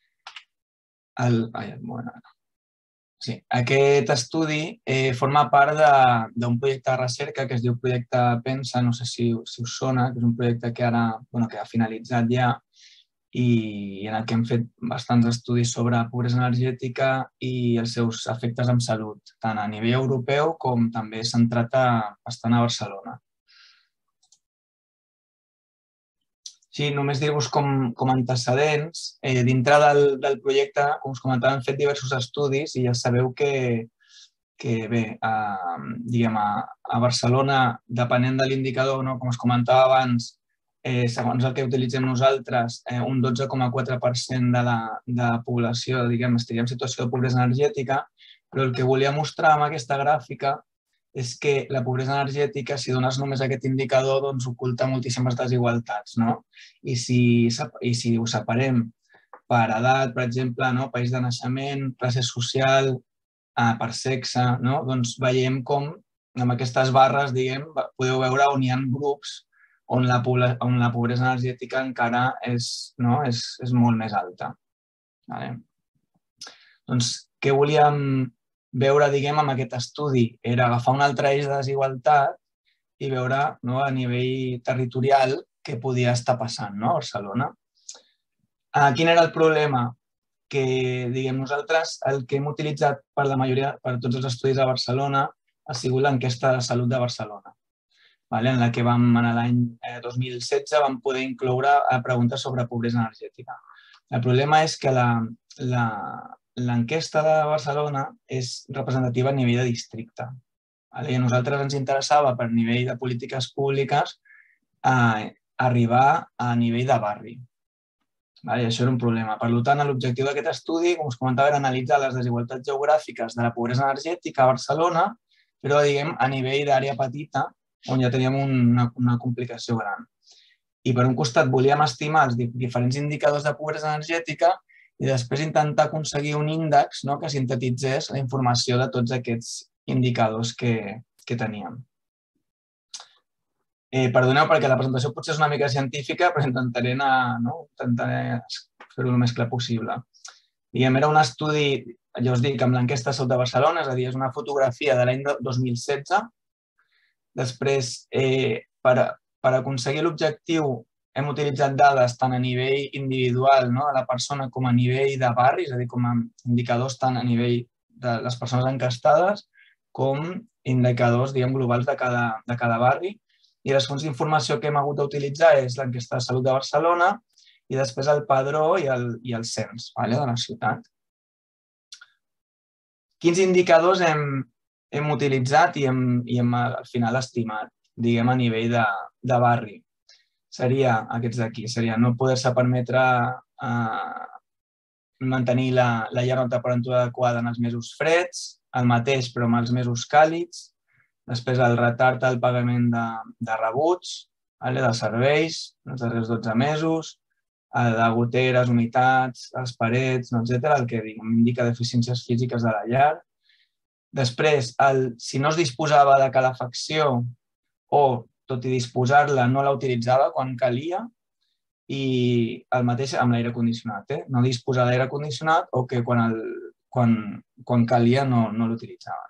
Sí, aquest estudi forma part d'un projecte de recerca que es diu Projecte Pensa, no sé si us sona, que és un projecte que ara ha finalitzat ja i en el que hem fet bastants estudis sobre pobresa energètica i els seus efectes en salut, tant a nivell europeu com també centrat bastant a Barcelona. Sí, només dir-vos com antecedents. Dintre del projecte, com us comentava, hem fet diversos estudis i ja sabeu que bé, diguem, a Barcelona, depenent de l'indicador, com us comentava abans, segons el que utilitzem nosaltres, un 12,4% de la població, diguem, estaria en situació de pobresa energètica, però el que volia mostrar amb aquesta gràfica és que la pobresa energètica, si dones només aquest indicador, doncs oculta moltíssimes desigualtats, no? I si ho separem per edat, per exemple, país de naixement, classe social, per sexe, doncs veiem com amb aquestes barres, diguem, podeu veure on hi ha grups on la pobresa energètica encara és molt més alta. Doncs què volíem veure, diguem, amb aquest estudi? Era agafar un altre eix de desigualtat i veure a nivell territorial què podia estar passant a Barcelona. Quin era el problema? Que, diguem, nosaltres el que hem utilitzat per tots els estudis a Barcelona ha sigut l'enquesta de salut de Barcelona, en la que l'any 2016 vam poder incloure preguntes sobre pobresa energètica. El problema és que l'enquesta de Barcelona és representativa a nivell de districte. A nosaltres ens interessava, per nivell de polítiques públiques, arribar a nivell de barri. I això era un problema. Per tant, l'objectiu d'aquest estudi, com us comentava, era analitzar les desigualtats geogràfiques de la pobresa energètica a Barcelona, però, diguem, a nivell d'àrea petita, on ja teníem una complicació gran. I per un costat volíem estimar els diferents indicadors de pobresa energètica i després intentar aconseguir un índex que sintetitzés la informació de tots aquests indicadors que teníem. Perdoneu perquè la presentació potser és una mica científica, però intentaré fer-ho el més clar possible. Era un estudi, ja us dic, amb l'enquesta de salut de Barcelona, és a dir, és una fotografia de l'any 2016. Després, per aconseguir l'objectiu, hem utilitzat dades tant a nivell individual de la persona com a nivell de barri, és a dir, com a indicadors tant a nivell de les persones encastades com indicadors, diguem, globals de cada barri. I les fonts d'informació que hem hagut d'utilitzar és l'enquesta de salut de Barcelona i després el padró i el cens de la ciutat. Quins indicadors hem utilitzat i hem al final estimat, diguem, a nivell de barri? Seria aquests d'aquí, seria no poder-se permetre mantenir la llar a una temperatura adequada en els mesos freds, el mateix però en els mesos càlids, després el retard del pagament de rebuts, de serveis, els darrers 12 mesos, de goteres, humitats, les parets, etc., el que indica deficiències físiques de la llar. Després, si no es disposava de calefacció o, tot i disposar-la, no la utilitzava quan calia, i el mateix amb l'aire condicionat, no disposar d'aire condicionat o que quan calia no l'utilitzaven.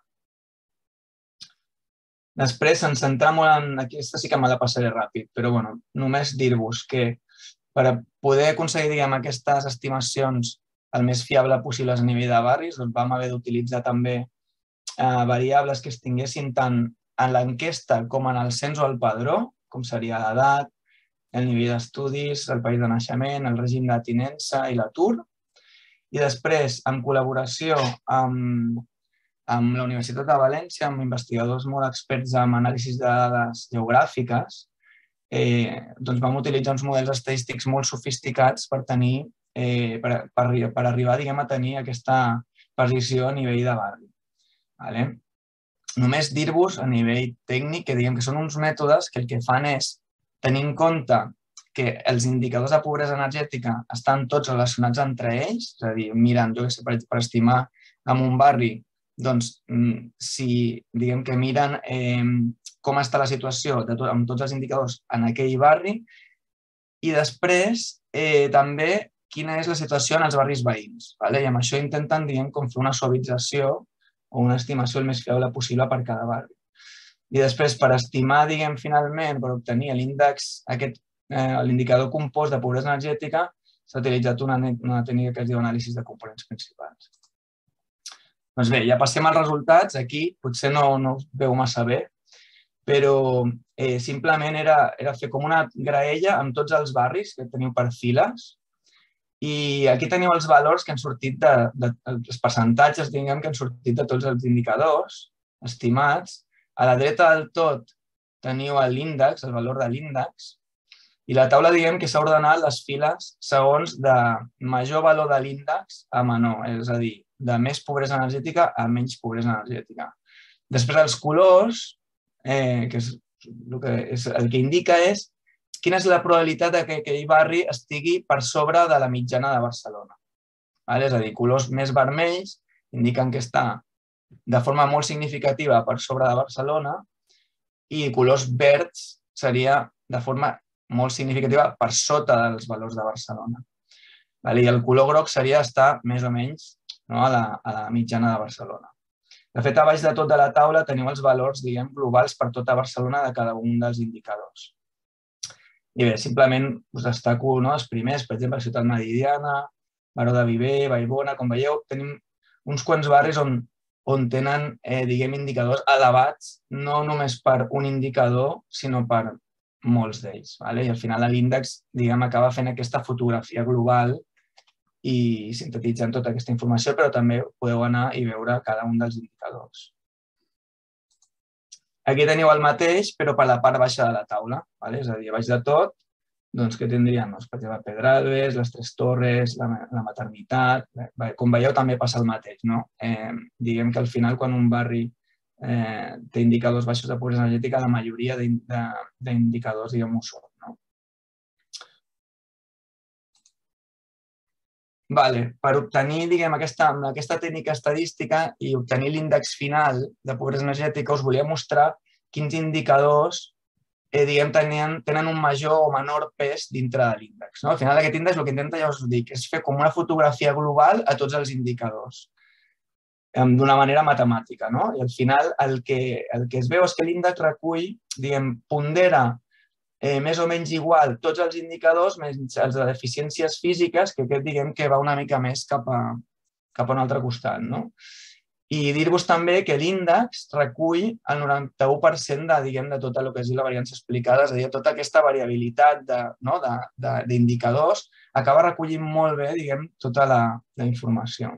Després, ens centrem molt en... Aquesta sí que me la passaré ràpid, però només dir-vos que per poder aconseguir aquestes estimacions el més fiable possible a nivell de barris, vam haver d'utilitzar també variables que es tinguessin tant en l'enquesta com en el cens o el padró, com seria l'edat, el nivell d'estudis, el país de naixement, el règim de tinença i l'atur. I després, en col·laboració amb la Universitat de València, amb investigadors molt experts en anàlisis de dades geogràfiques, vam utilitzar uns models estadístics molt sofisticats per arribar a tenir aquesta precisió a nivell de barri. Només dir-vos a nivell tècnic que són uns mètodes que el que fan és tenir en compte que els indicadors de pobresa energètica estan tots relacionats entre ells, és a dir, mirant, per estimar en un barri, doncs, si diguem que miren com està la situació amb tots els indicadors en aquell barri i després també quina és la situació en els barris veïns. I amb això intenten fer una suavització o una estimació el més fiable possible per cada barri. I després, per estimar, finalment, per obtenir l'índex, l'indicador compost de pobresa energètica, s'ha utilitzat una tècnica que es diu anàlisi de components principals. Doncs bé, ja passem als resultats. Aquí potser no us veu massa bé, però simplement era fer com una graella amb tots els barris que teniu per files i aquí teniu els valors que han sortit, els percentatges, diguem, que han sortit de tots els indicadors estimats. A la dreta del tot teniu l'índex, el valor de l'índex, i la taula diguem que s'ha ordenat les files segons de major valor de l'índex a menor, és a dir, de més pobresa energètica a menys pobresa energètica. Després els colors, que és el que indica és quina és la probabilitat que aquell barri estigui per sobre de la mitjana de Barcelona. És a dir, colors més vermells indiquen que està de forma molt significativa per sobre de Barcelona i colors verds seria de forma molt significativa per sota dels valors de Barcelona. I el color groc seria estar més o menys a la mitjana de Barcelona. De fet, a baix de tot de la taula teniu els valors globals per tota Barcelona de cada un dels indicadors. I bé, simplement us destaco els primers, per exemple, Ciutat Meridiana, Baró de Viver, Vallbona, com veieu, tenim uns quants barris on tenen, indicadors elevats, no només per un indicador, sinó per molts d'ells. I al final l'índex acaba fent aquesta fotografia global i sintetitzant tota aquesta informació, però també podeu anar i veure cada un dels indicadors. Aquí teniu el mateix, però per la part baixa de la taula. És a dir, a baix de tot, què tindríem? Per exemple, Pedralbes, les Tres Torres, la Maternitat... Com veieu, també passa el mateix. Diguem que al final, quan un barri té indicadors baixos de pobresa energètica, la majoria d'indicadors, ho són. Per obtenir aquesta tècnica estadística i obtenir l'índex final de pobresa energètica, us volia mostrar quins indicadors tenen un major o menor pes dintre de l'índex. Al final, aquest índex el que intenta, ja us dic, és fer com una fotografia global a tots els indicadors d'una manera matemàtica. I al final el que es veu és que l'índex recull, pondera més o menys igual tots els indicadors, menys els de deficiències físiques, que aquest que va una mica més cap a un altre costat. I dir-vos també que l'índex recull el 91% de tot el que és la variància explicada, és a dir, tota aquesta variabilitat d'indicadors acaba recollint molt bé tota la informació.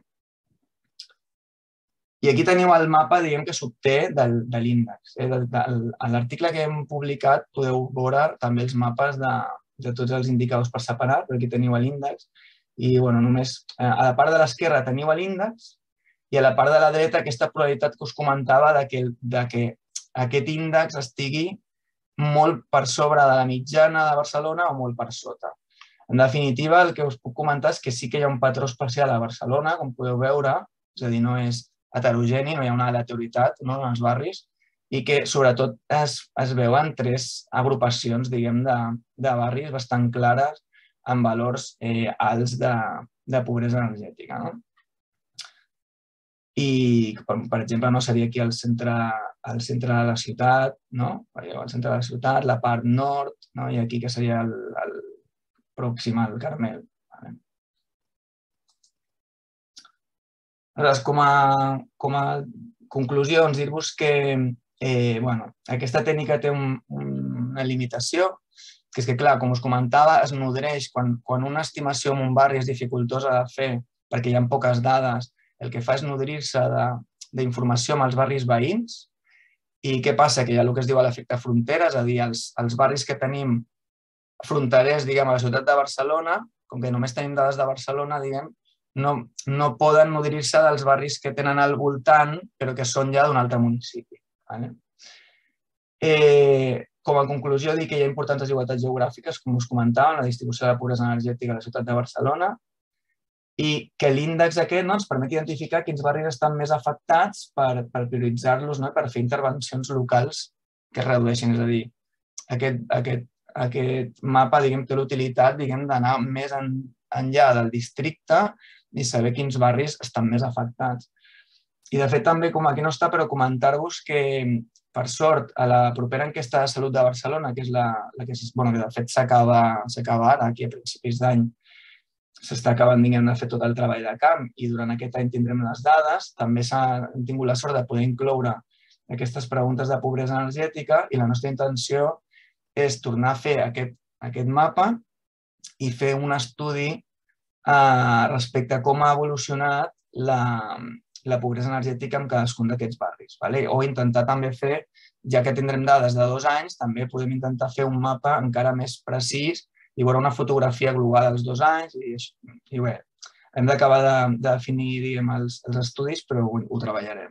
I aquí teniu el mapa que s'obté de l'índex. A l'article que hem publicat podeu veure també els mapes de tots els indicadors per separat, però aquí teniu l'índex. I només a la part de l'esquerra teniu l'índex i a la part de la dreta aquesta probabilitat que us comentava que aquest índex estigui molt per sobre de la mitjana de Barcelona o molt per sota. En definitiva, el que us puc comentar és que sí que hi ha un patró especial a Barcelona, com podeu veure, és a dir, no és heterogeni, no hi ha una aleatorietat en els barris i que sobretot es veuen tres agrupacions de barris bastant clares amb valors alts de pobresa energètica. I, per exemple, seria aquí al centre de la ciutat, al centre de la ciutat, la part nord, i aquí que seria el pròxim al Carmel. Com a conclusions, dir-vos que aquesta tècnica té una limitació, que és que, clar, com us comentava, es nodreix quan una estimació en un barri és dificultosa de fer perquè hi ha poques dades, el que fa és nodrir-se d'informació amb els barris veïns. I què passa? Que hi ha el que es diu l'efecte frontera, és a dir, els barris que tenim fronterers, a la ciutat de Barcelona, com que només tenim dades de Barcelona, no poden nodrir-se dels barris que tenen al voltant, però que són ja d'un altre municipi. Com a conclusió, dic que hi ha importants desigualtats geogràfiques, com us comentava, en la distribució de la pobresa energètica a la ciutat de Barcelona, i que l'índex aquest ens permet identificar quins barris estan més afectats per prioritzar-los, per fer intervencions locals que es redueixin. És a dir, aquest mapa té l'utilitat d'anar més enllà del districte i saber quins barris estan més afectats. I, de fet, també, com aquí no està, però comentar-vos que, per sort, a la propera enquesta de salut de Barcelona, que és la que, de fet, s'acaba ara, aquí a principis d'any, s'està acabant de fer tot el treball de camp i durant aquest any tindrem les dades. També hem tingut la sort de poder incloure aquestes preguntes de pobresa energètica i la nostra intenció és tornar a fer aquest mapa i fer un estudi respecte a com ha evolucionat la pobresa energètica en cadascun d'aquests barris. O intentar també fer, ja que tindrem dades de 2 anys, també podem intentar fer un mapa encara més precís i veure una fotografia global dels 2 anys. I bé, hem d'acabar de definir els estudis, però ho treballarem.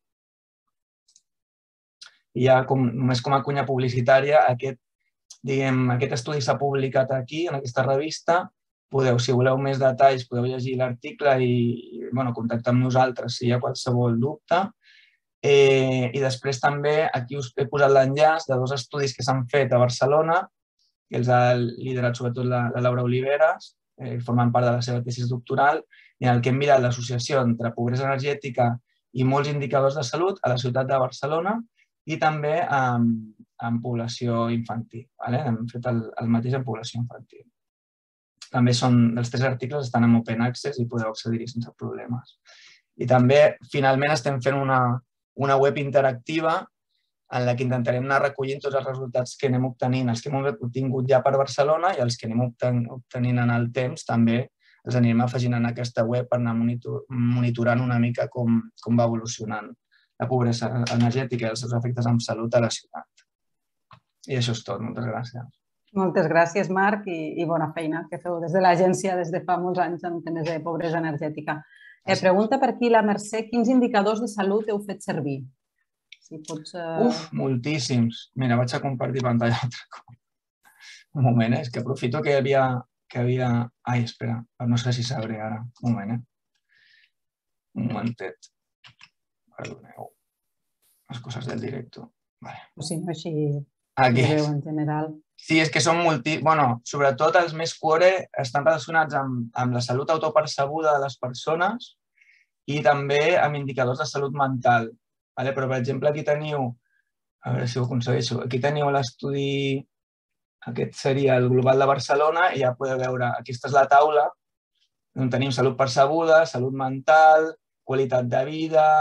I ja només com a cunya publicitària, aquest estudi s'ha publicat aquí, en aquesta revista. Si voleu més detalls, podeu llegir l'article i contactar amb nosaltres si hi ha qualsevol dubte. I després també aquí us he posat l'enllaç de 2 estudis que s'han fet a Barcelona, que els ha liderat sobretot la Laura Oliveras, formant part de la seva tesi doctoral, i en el que hem mirat l'associació entre pobresa energètica i molts indicadors de salut a la ciutat de Barcelona i també en població infantil. Hem fet el mateix en població infantil. També els 3 articles estan en Open Access i podeu accedir-hi sense problemes. I també, finalment, estem fent una web interactiva en la que intentarem anar recollint tots els resultats que anem obtenint, els que hem obtingut ja per Barcelona i els que anem obtenint en el temps, també els anirem afegint en aquesta web per anar monitorant una mica com va evolucionant la pobresa energètica i els seus efectes en salut a la ciutat. I això és tot. Moltes gràcies. Moltes gràcies, Marc, i bona feina que feu des de l'agència des de fa molts anys en temes de pobresa energètica. Pregunta per aquí la Mercè, quins indicadors de salut heu fet servir? Moltíssims. Mira, vaig a compartir pantalla altre cop. Un moment, és que aprofito que havia... Ai, espera, no sé si sabré ara. Un moment, Un momentet. Perdoneu. Les coses del directo. Si no, així aquí ho veu en general. Sí, és que són sobretot els més cuore estan relacionats amb la salut autopercebuda de les persones i també amb indicadors de salut mental. Però, per exemple, aquí teniu, a veure si ho aconsegueixo, aquí teniu l'estudi, aquest seria el global de Barcelona i ja podeu veure, aquesta és la taula on tenim salut percebuda, salut mental, qualitat de vida,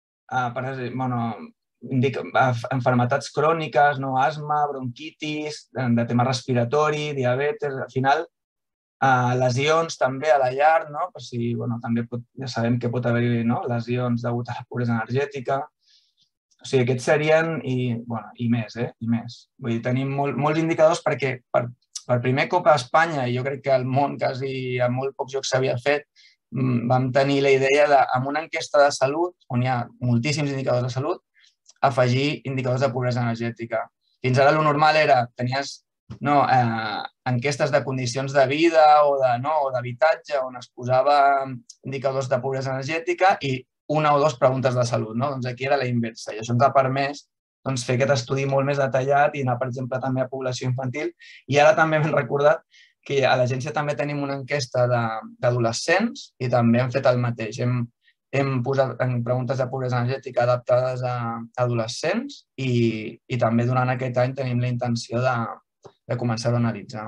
enfermetats cròniques, asma, bronquitis, de tema respiratori, diabetes, al final lesions també a la llar, també ja sabem que pot haver-hi lesions degut a la pobresa energètica. O sigui, aquests serien, i més, i més. Vull dir, tenim molts indicadors perquè per primer cop a Espanya, i jo crec que al món quasi a molt pocs llocs s'havia fet, vam tenir la idea de, amb una enquesta de salut, on hi ha moltíssims indicadors de salut, afegir indicadors de pobresa energètica. Fins ara el normal era, tenies enquestes de condicions de vida o d'habitatge on es posava indicadors de pobresa energètica i 1 o 2 preguntes de salut. Doncs aquí era la inversa i això ens ha permès fer aquest estudi molt més detallat i anar, per exemple, també a població infantil. I ara també m'he recordat que a l'agència també tenim una enquesta d'adolescents i també hem fet el mateix. Hem posat preguntes de pobresa energètica adaptades a adolescents i també durant aquest any tenim la intenció de començar a analitzar.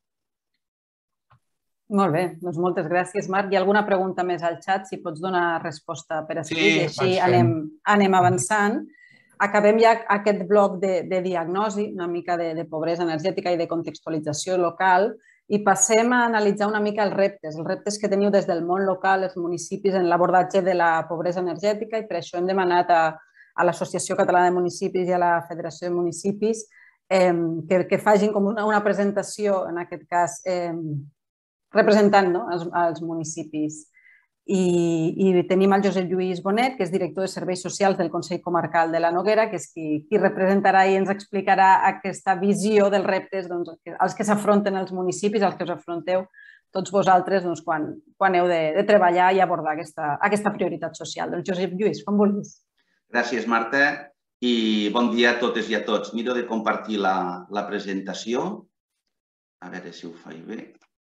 Molt bé, doncs moltes gràcies, Marc. Hi ha alguna pregunta més al xat? Si pots donar resposta per escrit i així anem avançant. Acabem ja aquest bloc de diagnosi, una mica de pobresa energètica i de contextualització local i passem a analitzar una mica els reptes que teniu des del món local, els municipis, en l'abordatge de la pobresa energètica i per això hem demanat a l'Associació Catalana de Municipis i a la Federació de Municipis que facin com una presentació, en aquest cas, representant els municipis. I tenim el Josep Lluís Bonet, que és director de Serveis Socials del Consell Comarcal de la Noguera, que és qui representarà i ens explicarà aquesta visió dels reptes als que s'afronten els municipis, als que us afronteu tots vosaltres quan heu de treballar i abordar aquesta prioritat social. Doncs Josep Lluís, com vulguis. Gràcies, Marta, i bon dia a totes i a tots. Miro de compartir la presentació. A veure si ho faig bé.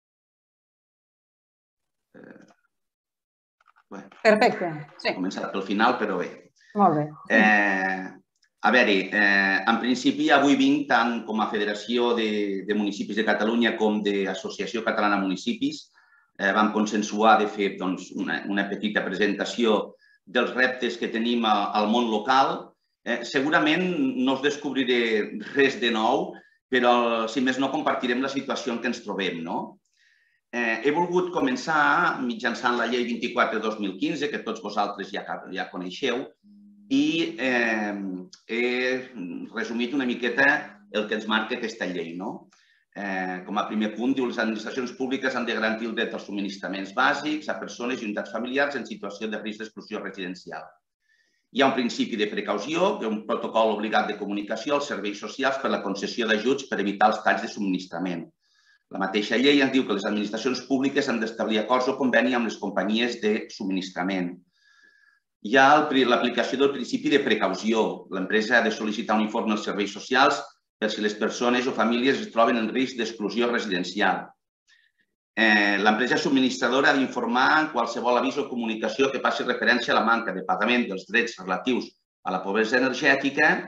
Perfecte. He començat pel final, però bé. Molt bé. A veure, en principi avui vinc tant com a Federació de Municipis de Catalunya com d'Associació Catalana de Municipis. Vam consensuar de fer una petita presentació dels reptes que tenim al món local Segurament no us descobriré res de nou, però, si més no, compartirem la situació en què ens trobem. He volgut començar mitjançant la llei 24/2015, que tots vosaltres ja coneixeu, i he resumit una miqueta el que ens marca aquesta llei. Com a primer punt, diu: les administracions públiques han de garantir el dret als subministraments bàsics a persones i unitats familiars en situació de risc d'exclusió residencial. Hi ha un principi de precaució, que és un protocol obligat de comunicació als serveis socials per la concessió d'ajuts per evitar els talls de subministrament. La mateixa llei ens diu que les administracions públiques han d'establir acords o conveni amb les companyies de subministrament. Hi ha l'aplicació del principi de precaució. L'empresa ha de sol·licitar un informe als serveis socials per si les persones o famílies es troben en risc d'exclusió residencial. L'empresa subministradora ha d'informar en qualsevol avís o comunicació que faci referència a la manca de pagament dels drets relatius a la pobresa energètica.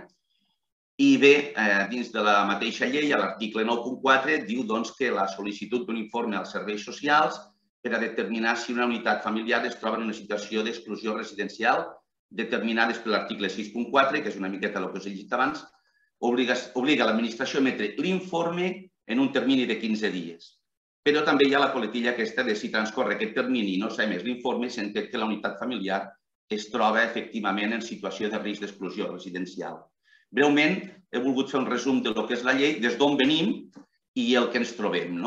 I bé, dins de la mateixa llei, a l'article 9.4, diu que la sol·licitud d'un informe als serveis socials per a determinar si una unitat familiar es troba en una situació d'exclusió residencial, determinades per l'article 6.4, que és una miqueta el que us he dit abans, obliga l'administració a emetre l'informe en un termini de 15 dies. Però també hi ha la coletilla aquesta de si transcorre aquest termini i no s'ha emès l'informe, s'entén que la unitat familiar es troba efectivament en situació de risc d'exclusió residencial. Breument, he volgut fer un resum del que és la llei, des d'on venim i el que ens trobem.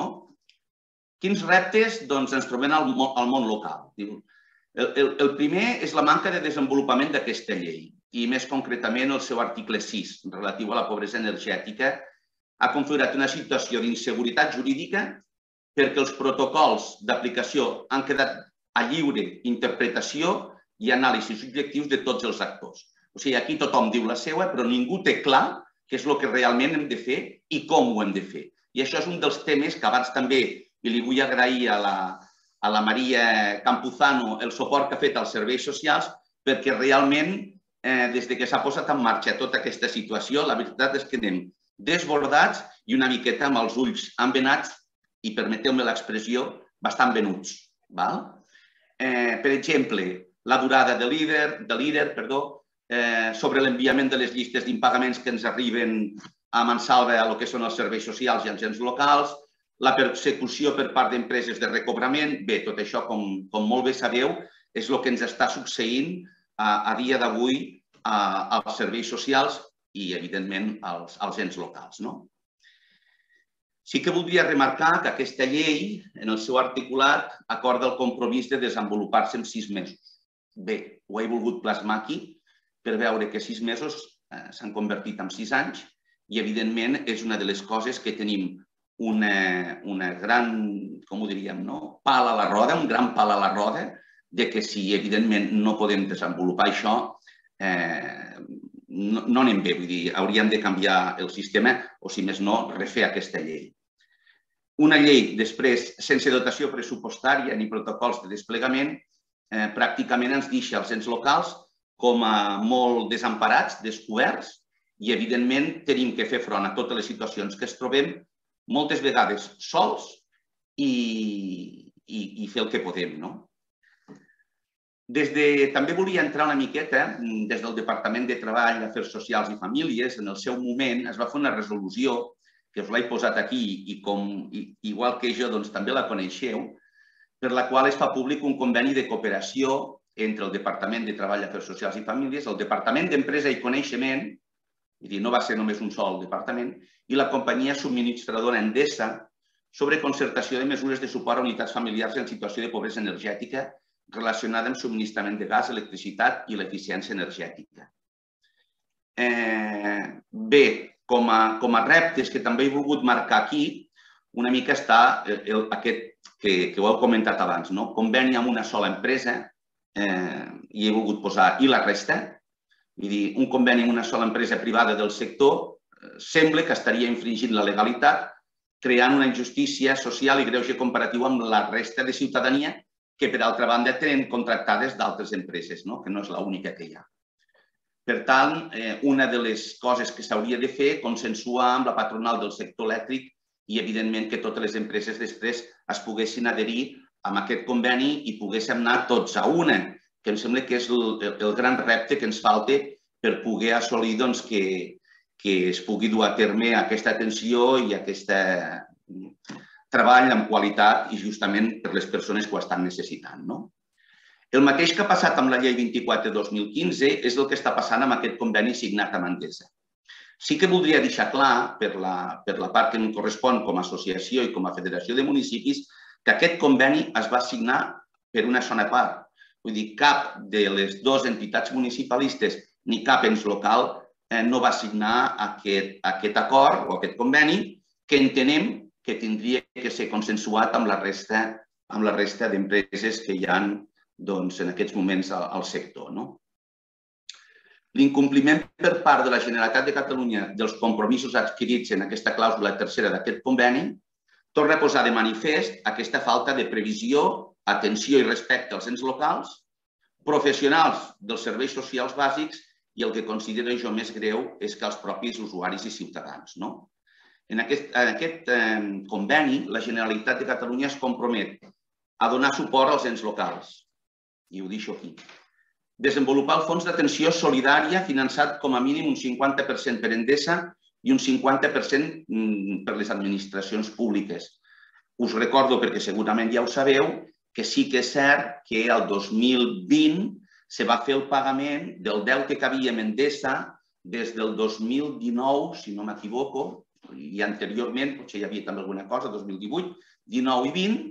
Quins reptes ens trobem al món local? El primer és la manca de desenvolupament d'aquesta llei i més concretament el seu article 6, relatiu a la pobresa energètica, ha configurat una situació d'inseguretat jurídica perquè els protocols d'aplicació han quedat a lliure interpretació i anàlisis objectius de tots els actors. O sigui, aquí tothom diu la seva, però ningú té clar què és el que realment hem de fer i com ho hem de fer. I això és un dels temes que abans també, i li vull agrair a la Maria Campuzano el suport que ha fet als serveis socials, perquè realment, des que s'ha posat en marxa tota aquesta situació, la veritat és que anem desbordats i una miqueta amb els ulls envenats i, permeteu-me l'expressió, bastant venuts. Per exemple, la durada de l'IRER, sobre l'enviament de les llistes d'impagaments que ens arriben a mansalva a lo que són els serveis socials i els ens locals, la persecució per part d'empreses de recobrament. Bé, tot això, com molt bé sabeu, és el que ens està succeint a dia d'avui als serveis socials i, evidentment, als ens locals. Sí que voldria remarcar que aquesta llei, en el seu articulat, acorda el compromís de desenvolupar-se en 6 mesos. Bé, ho he volgut plasmar aquí per veure que 6 mesos s'han convertit en 6 anys i, evidentment, és una de les coses que tenim una gran, com ho diríem, pal a la roda, un gran pal a la roda, de que si, evidentment, no podem desenvolupar això, no anem bé. Vull dir, hauríem de canviar el sistema o, si més no, refer aquesta llei. Una llei, després, sense dotació pressupostària ni protocols de desplegament, pràcticament ens deixa els ens locals com a molt desemparats, descoberts, i, evidentment, tenim que fer front a totes les situacions que ens trobem, moltes vegades sols, i fer el que podem. També volia entrar una miqueta, des del Departament de Treball, Afers Socials i Famílies, en el seu moment es va fer una resolució, que us l'he posat aquí i, igual que jo, també la coneixeu, per la qual es fa públic un conveni de cooperació entre el Departament de Treball, Afers Socials i Famílies, el Departament d'Empresa i Coneixement, no va ser només un sol departament, i la companyia subministradora Endesa sobre concertació de mesures de suport a unitats familiars en situació de pobresa energètica relacionada amb subministrament de gas, electricitat i l'eficiència energètica. Bé, com a reptes que també he volgut marcar aquí, una mica està aquest que ho heu comentat abans, conveni amb una sola empresa, i he volgut posar i la resta. Vull dir, un conveni amb una sola empresa privada del sector sembla que estaria infringint la legalitat, creant una injustícia social i greuge comparatiu amb la resta de ciutadania que, per altra banda, tenen contractades d'altres empreses, que no és l'única que hi ha. Per tant, una de les coses que s'hauria de fer és consensuar amb la patronal del sector elèctric i, evidentment, que totes les empreses després es poguessin adherir a aquest conveni i poguéssim anar tots a una, que em sembla que és el gran repte que ens falta per poder assolir que es pugui dur a terme aquesta atenció i aquest treball amb qualitat i justament per les persones que ho estan necessitant. El mateix que ha passat amb la llei 24/2015 és el que està passant amb aquest conveni signat amb Endesa. Sí que voldria deixar clar, per la part que em correspon com a associació i com a federació de municipis, que aquest conveni es va signar per una sola part. Vull dir, cap de les dues entitats municipalistes ni cap ens local no va signar aquest acord o aquest conveni que entenem que tindria que ser consensuat amb la resta d'empreses que hi ha en aquests moments al sector. L'incompliment per part de la Generalitat de Catalunya dels compromisos adquirits en aquesta clàusula tercera d'aquest conveni torna a posar de manifest aquesta falta de previsió, atenció i respecte als ens locals, professionals dels serveis socials bàsics i el que considero jo més greu és que els propis usuaris i ciutadans. En aquest conveni, la Generalitat de Catalunya es compromet a donar suport als ens locals, i ho deixo aquí. Desenvolupar el fons d'atenció solidària finançat com a mínim un 50% per Endesa i un 50% per les administracions públiques. Us recordo, perquè segurament ja ho sabeu, que sí que és cert que el 2020 se va fer el pagament del deute que havia amb Endesa des del 2019, si no m'equivoco, i anteriorment, potser hi havia també alguna cosa, 2018, 19 i 20,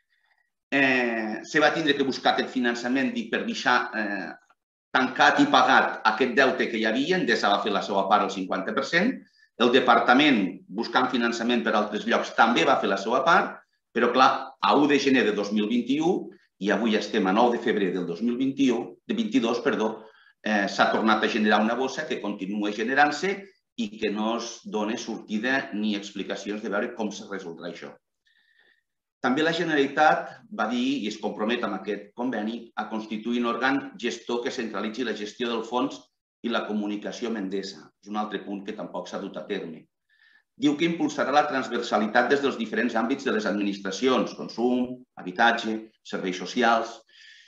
se va tindre que buscar aquest finançament per deixar tancat i pagat aquest deute que hi havia. Endesa va fer la seva part, el 50%. El departament, buscant finançament per altres llocs, també va fer la seva part, però clar, a 1 de gener de 2021, i avui estem a 9 de febrer del 2022, s'ha tornat a generar una bossa que continua generant-se i que no es dona sortida ni explicacions de veure com se resoldrà això. També la Generalitat va dir i es compromet amb aquest conveni a constituir un òrgan gestor que centralitzi la gestió del fons i la comunicació amb Endesa. És un altre punt que tampoc s'ha dut a terme. Diu que impulsarà la transversalitat des dels diferents àmbits de les administracions, consum, habitatge, serveis socials.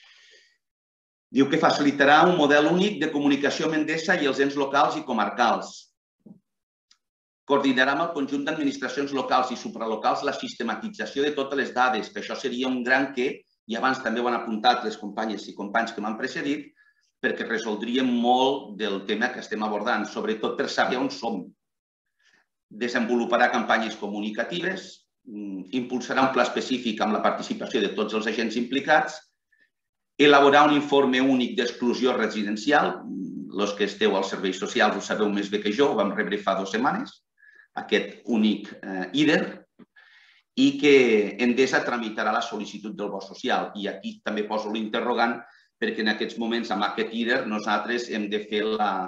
Diu que facilitarà un model únic de comunicació amb Endesa i els ens locals i comarcals. Coordinarà amb el conjunt d'administracions locals i supralocals la sistematització de totes les dades, que això seria un gran què, i abans també ho han apuntat les companyes i companys que m'han precedit, perquè resoldríem molt del tema que estem abordant, sobretot per saber on som. Desenvoluparà campanyes comunicatives, impulsarà un pla específic amb la participació de tots els agents implicats, elaborar un informe únic d'exclusió residencial. Els que esteu als serveis socials ho sabeu més bé que jo, ho vam rebre fa 2 setmanes, aquest únic IDER, i que Endesa tramitarà la sol·licitud del bo social. I aquí també poso l'interrogant, perquè en aquests moments, amb aquest IDER, nosaltres hem de fer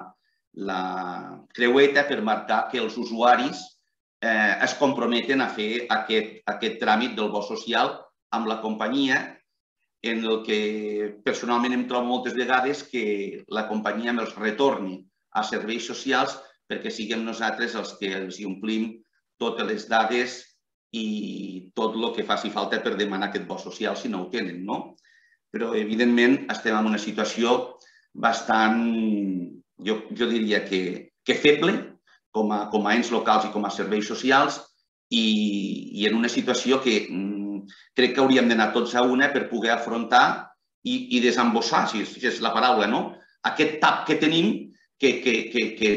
la creueta per marcar que els usuaris es comprometen a fer aquest tràmit del bo social amb la companyia, en el que personalment em trobo moltes vegades que la companyia me'ls retorni a serveis socials perquè siguem nosaltres els que els omplim totes les dades i tot el que faci falta per demanar aquest bo social si no ho tenen, no? Però, evidentment, estem en una situació bastant, jo diria que feble, com a ens locals i com a serveis socials, i en una situació que crec que hauríem d'anar tots a una per poder afrontar i desembossar, si és la paraula, aquest tap que tenim que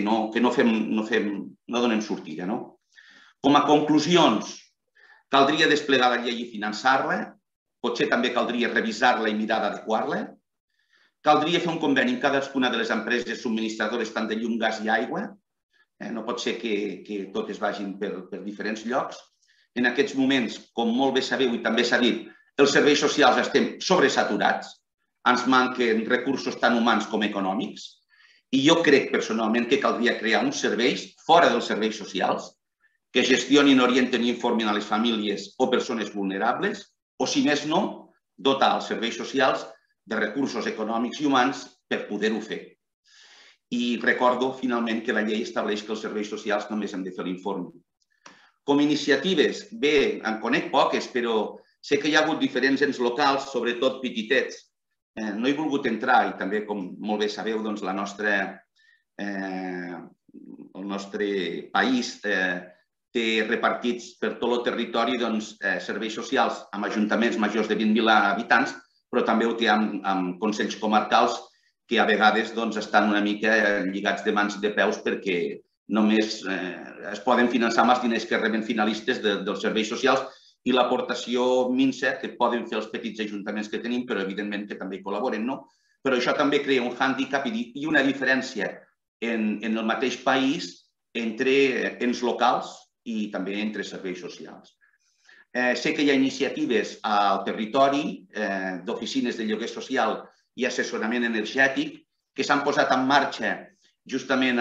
no donem sortida. Com a conclusions, caldria desplegar la llei i finançar-la, potser també caldria revisar-la i mirar d'adequar-la, caldria fer un conveni amb cadascuna de les empreses subministradores tant de llum, gas i aigua, no pot ser que totes vagin per diferents llocs. En aquests moments, com molt bé sabeu i també s'ha dit, els serveis socials estem sobresaturats, ens manquen recursos tant humans com econòmics, i jo crec personalment que caldria crear uns serveis fora dels serveis socials que gestionin, orienten i informin a les famílies o persones vulnerables, o si més no, dotar els serveis socials de recursos econòmics i humans per poder-ho fer. I recordo, finalment, que la llei estableix que els serveis socials només hem de fer l'informe. Com iniciatives, bé, en conec poques, però sé que hi ha hagut diferents ens locals, sobretot petitets. No he volgut entrar, i també, com molt bé sabeu, la nostra el nostre país té repartits per tot el territori serveis socials amb ajuntaments majors de 20.000 habitants, però també ho té amb consells comarcals que a vegades estan una mica lligats de mans i de peus perquè només es poden finançar amb els diners que reben finalistes dels serveis socials i l'aportació minsa que poden fer els petits ajuntaments que tenim, però evidentment que també hi col·laboren, no? Però això també crea un hàndicap i una diferència en el mateix país entre ens locals i també entre serveis socials. Sé que hi ha iniciatives al territori d'oficines de lloguer social i assessorament energètic que s'han posat en marxa justament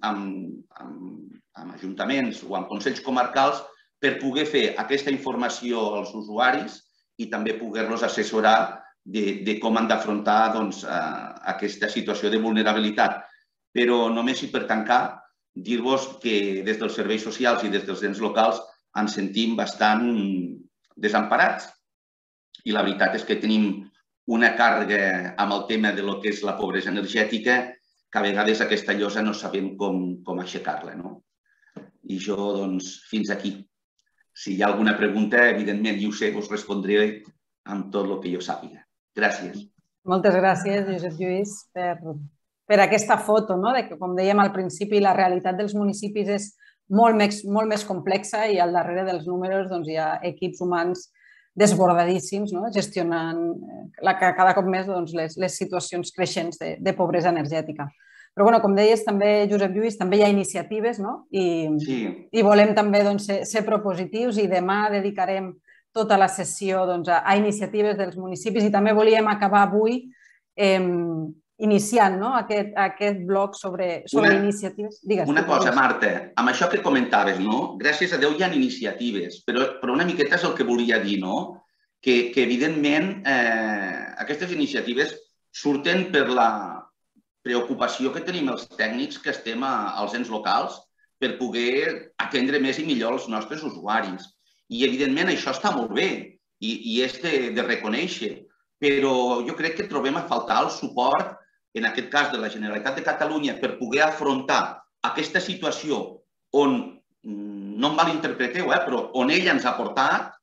amb ajuntaments o amb consells comarcals per poder fer aquesta informació als usuaris i també poder-los assessorar de com han d'afrontar aquesta situació de vulnerabilitat. Però només i per tancar, dir-vos que des dels serveis socials i des dels ens locals ens sentim bastant desemparats. I la veritat és que tenim una càrrega amb el tema de lo que és la pobresa energètica que a vegades aquesta llosa no sabem com aixecar-la. I jo, fins aquí. Si hi ha alguna pregunta, evidentment, jo ho sé, us respondré amb tot el que jo sàpiga. Gràcies. Moltes gràcies, Josep Lluís, per aquesta foto, de que, com dèiem al principi, la realitat dels municipis és molt més complexa i al darrere dels números hi ha equips humans desbordadíssims, gestionant cada cop més les situacions creixents de pobresa energètica. Però, com deies també, Josep Lluís, també hi ha iniciatives i volem també ser propositius i demà dedicarem tota la sessió a iniciatives dels municipis i també volíem acabar avui iniciant aquest bloc sobre iniciatives. Una cosa, Marta, amb això que comentaves, gràcies a Déu hi ha iniciatives, però una miqueta és el que volia dir, que evidentment aquestes iniciatives surten per la preocupació que tenim els tècnics que estem als ens locals per poder atendre més i millor els nostres usuaris. I, evidentment, això està molt bé i és de reconèixer, però jo crec que trobem a faltar el suport, en aquest cas de la Generalitat de Catalunya, per poder afrontar aquesta situació on, no em malinterpreteu, però on ella ens ha portat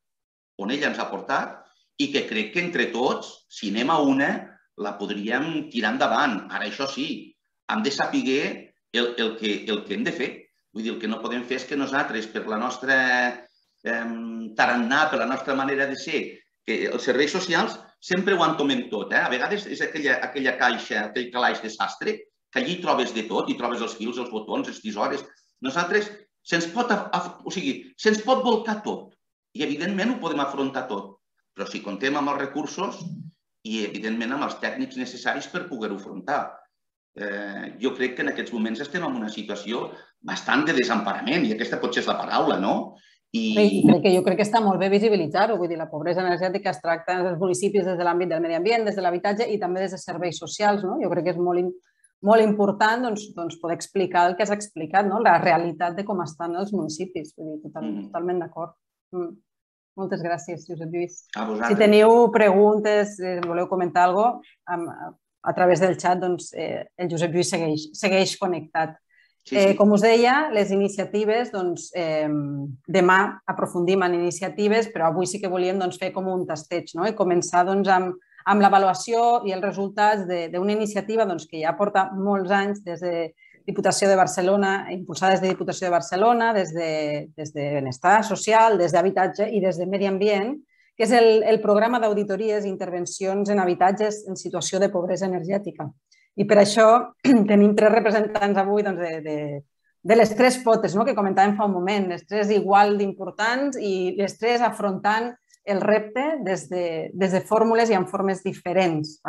i que crec que entre tots, si anem a una, la podríem tirar endavant. Ara, això sí, hem de saber el que hem de fer. Vull dir, el que no podem fer és que nosaltres, per la nostra tarannà, per la nostra manera de ser, que els serveis socials sempre ho entomem tot. A vegades és aquella caixa, aquell calaix de sastre, que allí trobes de tot, i trobes els fils, els botons, les tisores. Nosaltres se'ns pot volcar tot i, evidentment, ho podem afrontar tot. Però si comptem amb els recursos i, evidentment, amb els tècnics necessaris per poder-ho afrontar. Jo crec que en aquests moments estem en una situació bastant de desemparament, i aquesta potser és la paraula, no? Jo crec que està molt bé visibilitzar-ho. Vull dir, la pobresa energètica es tracta en els municipis des de l'àmbit del medi ambient, des de l'habitatge i també des de serveis socials. Jo crec que és molt important poder explicar el que has explicat, la realitat de com estan els municipis. Vull dir, totalment d'acord. Moltes gràcies, Josep Lluís. Si teniu preguntes, voleu comentar alguna cosa, a través del xat, el Josep Lluís segueix connectat. Com us deia, les iniciatives, demà aprofundim en iniciatives, però avui sí que volíem fer com un tasteig i començar amb l'avaluació i els resultats d'una iniciativa que ja porta molts anys des de Diputació de Barcelona, impulsada des de Diputació de Barcelona, des de Benestar Social, des d'Habitatge i des de Medi Ambient, que és el programa d'auditories i intervencions en habitatges en situació de pobresa energètica. I per això tenim tres representants avui de les tres potes que comentàvem fa un moment, les tres igual d'importants i les tres afrontant el repte des de fórmules i en formes diferents.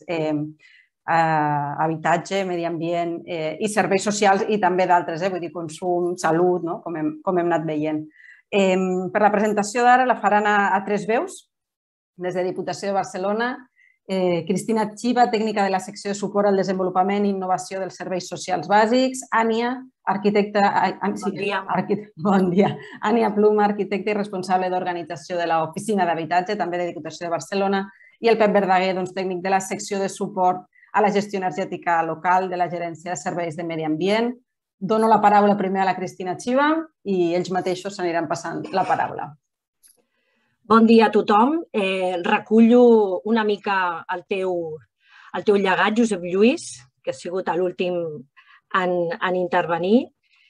Habitatge, medi ambient i serveis socials i també d'altres, vull dir, consum, salut, com hem anat veient. Per la presentació d'ara la faran a tres veus, des de Diputació de Barcelona, Cristina Chiva, tècnica de la secció de suport al desenvolupament i innovació dels serveis socials bàsics, Ània, arquitecta... Bon dia. Ània Pluma, arquitecta i responsable d'organització de l'Oficina d'Habitatge, també de Diputació de Barcelona, i el Pep Verdaguer, tècnic de la secció de suport a la gestió energètica local de la Gerència de Serveis de Medi Ambient. Dono la paraula primer a la Cristina Chiva i ells mateixos s'aniran passant la paraula. Bon dia a tothom. Recullo una mica el teu llegat, Josep Lluís, que ha sigut l'últim en intervenir.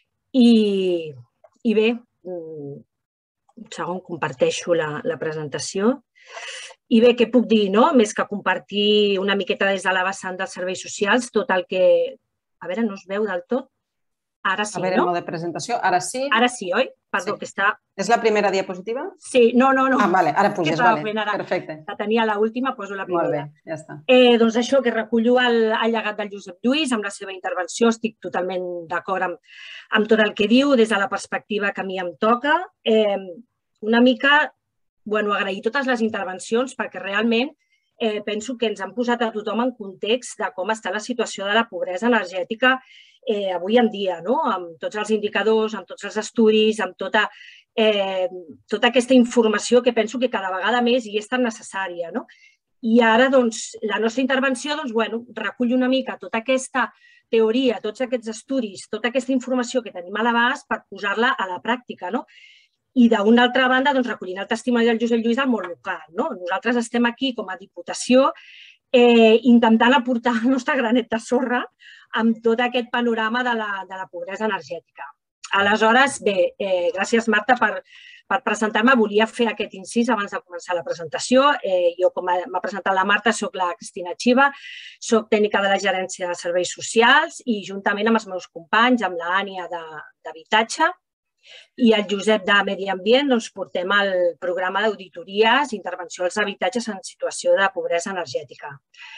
I bé, un segon, comparteixo la presentació. I bé, què puc dir? Més que compartir una miqueta des de la vessant dels serveis socials, tot el que... A veure, no es veu del tot? Ara sí, no? A veure, el mode de presentació, ara sí. Ara sí, oi? Perdó, que està... És la primera diapositiva? Sí, no. Ah, vale, ara puges, vale, perfecte. La tenia l'última, poso la primera. Molt bé, ja està. Doncs això, que recullo el llegat del Josep Lluís amb la seva intervenció, estic totalment d'acord amb tot el que diu, des de la perspectiva que a mi em toca. Una mica, agrair totes les intervencions perquè realment penso que ens han posat a tothom en context de com està la situació de la pobresa energètica avui en dia, amb tots els indicadors, amb tots els estudis, amb tota aquesta informació que penso que cada vegada més hi és tan necessària. I ara, la nostra intervenció, recull una mica tota aquesta teoria, tots aquests estudis, tota aquesta informació que tenim a l'abast per posar-la a la pràctica. I d'una altra banda, recollint el testimoni del Josep Lluís del món local. Nosaltres estem aquí com a Diputació intentant aportar el nostre granet de sorra amb tot aquest panorama de la pobresa energètica. Aleshores, bé, gràcies Marta per presentar-me. Volia fer aquest incís abans de començar la presentació. Jo, com m'ha presentat la Marta, soc la Cristina Chiva, soc tècnica de la Gerència de Serveis Socials i juntament amb els meus companys, amb l'Ània d'Habitatge i el Josep de Medi Ambient, portem el programa d'auditories i intervenció als habitatges en situació de pobresa energètica.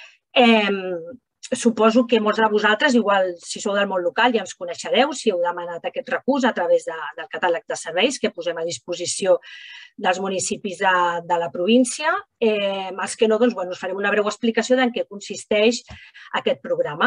Suposo que molts de vosaltres, igual si sou del món local, ja ens coneixereu si heu demanat aquest recurs a través del catàleg de serveis que posem a disposició dels municipis de la província. Els que no, us farem una breu explicació d'en què consisteix aquest programa.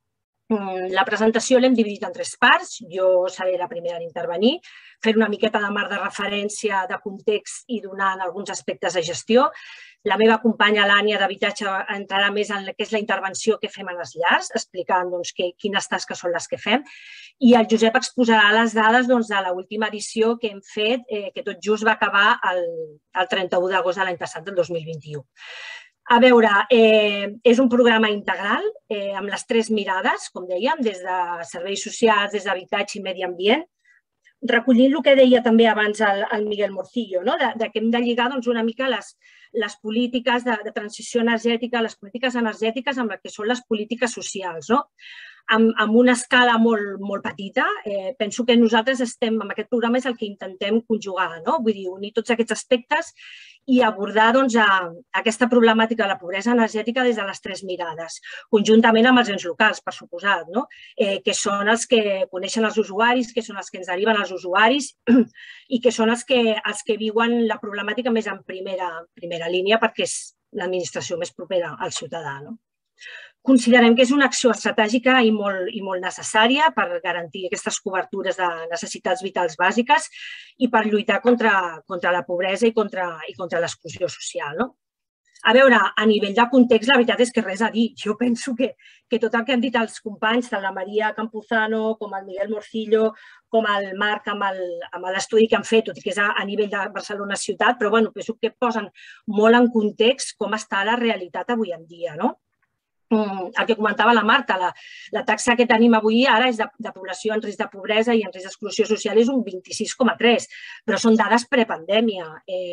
La presentació l'hem dividit en 3 parts. Jo seré la primera en intervenir, fer una miqueta de marc de referència, de context i donant alguns aspectes de gestió. La meva companya, l'Ània d'Habitatge, entrarà més en què és la intervenció que fem en les llars, explicant quines tasques són les que fem. I el Josep exposarà les dades de l'última edició que hem fet, que tot just va acabar el 31 d'agost de l'any passat, del 2021. A veure, és un programa integral amb les 3 mirades, com dèiem, des de serveis socials, des d'habitatge i medi ambient, recollint el que deia també abans el Miguel Morcillo, que hem de lligar una mica les polítiques de transició energètica, les polítiques energètiques amb les que són les polítiques socials, amb una escala molt petita. Penso que nosaltres estem, amb aquest programa, és el que intentem conjugar, vull dir, unir tots aquests aspectes i abordar aquesta problemàtica de la pobresa energètica des de les 3 mirades, conjuntament amb els ens locals, per suposat, que són els que coneixen els usuaris, que són els que ens deriven els usuaris i que són els que viuen la problemàtica més en primera línia perquè és l'administració més propera al ciutadà. Considerem que és una acció estratègica i molt necessària per garantir aquestes cobertures de necessitats vitals bàsiques i per lluitar contra la pobresa i contra l'exclusió social. A veure, a nivell de context, la veritat és que res a dir. Jo penso que tot el que han dit els companys, tant la Maria Campuzano com el Miguel Morcillo, com el Marc amb l'estudi que han fet, tot i que és a nivell de Barcelona ciutat, però penso que posen molt en context com està la realitat avui en dia. El que comentava la Marta, la taxa que tenim avui ara és de població en risc de pobresa i en risc d'exclusió social és un 26,3, però són dades prepandèmia.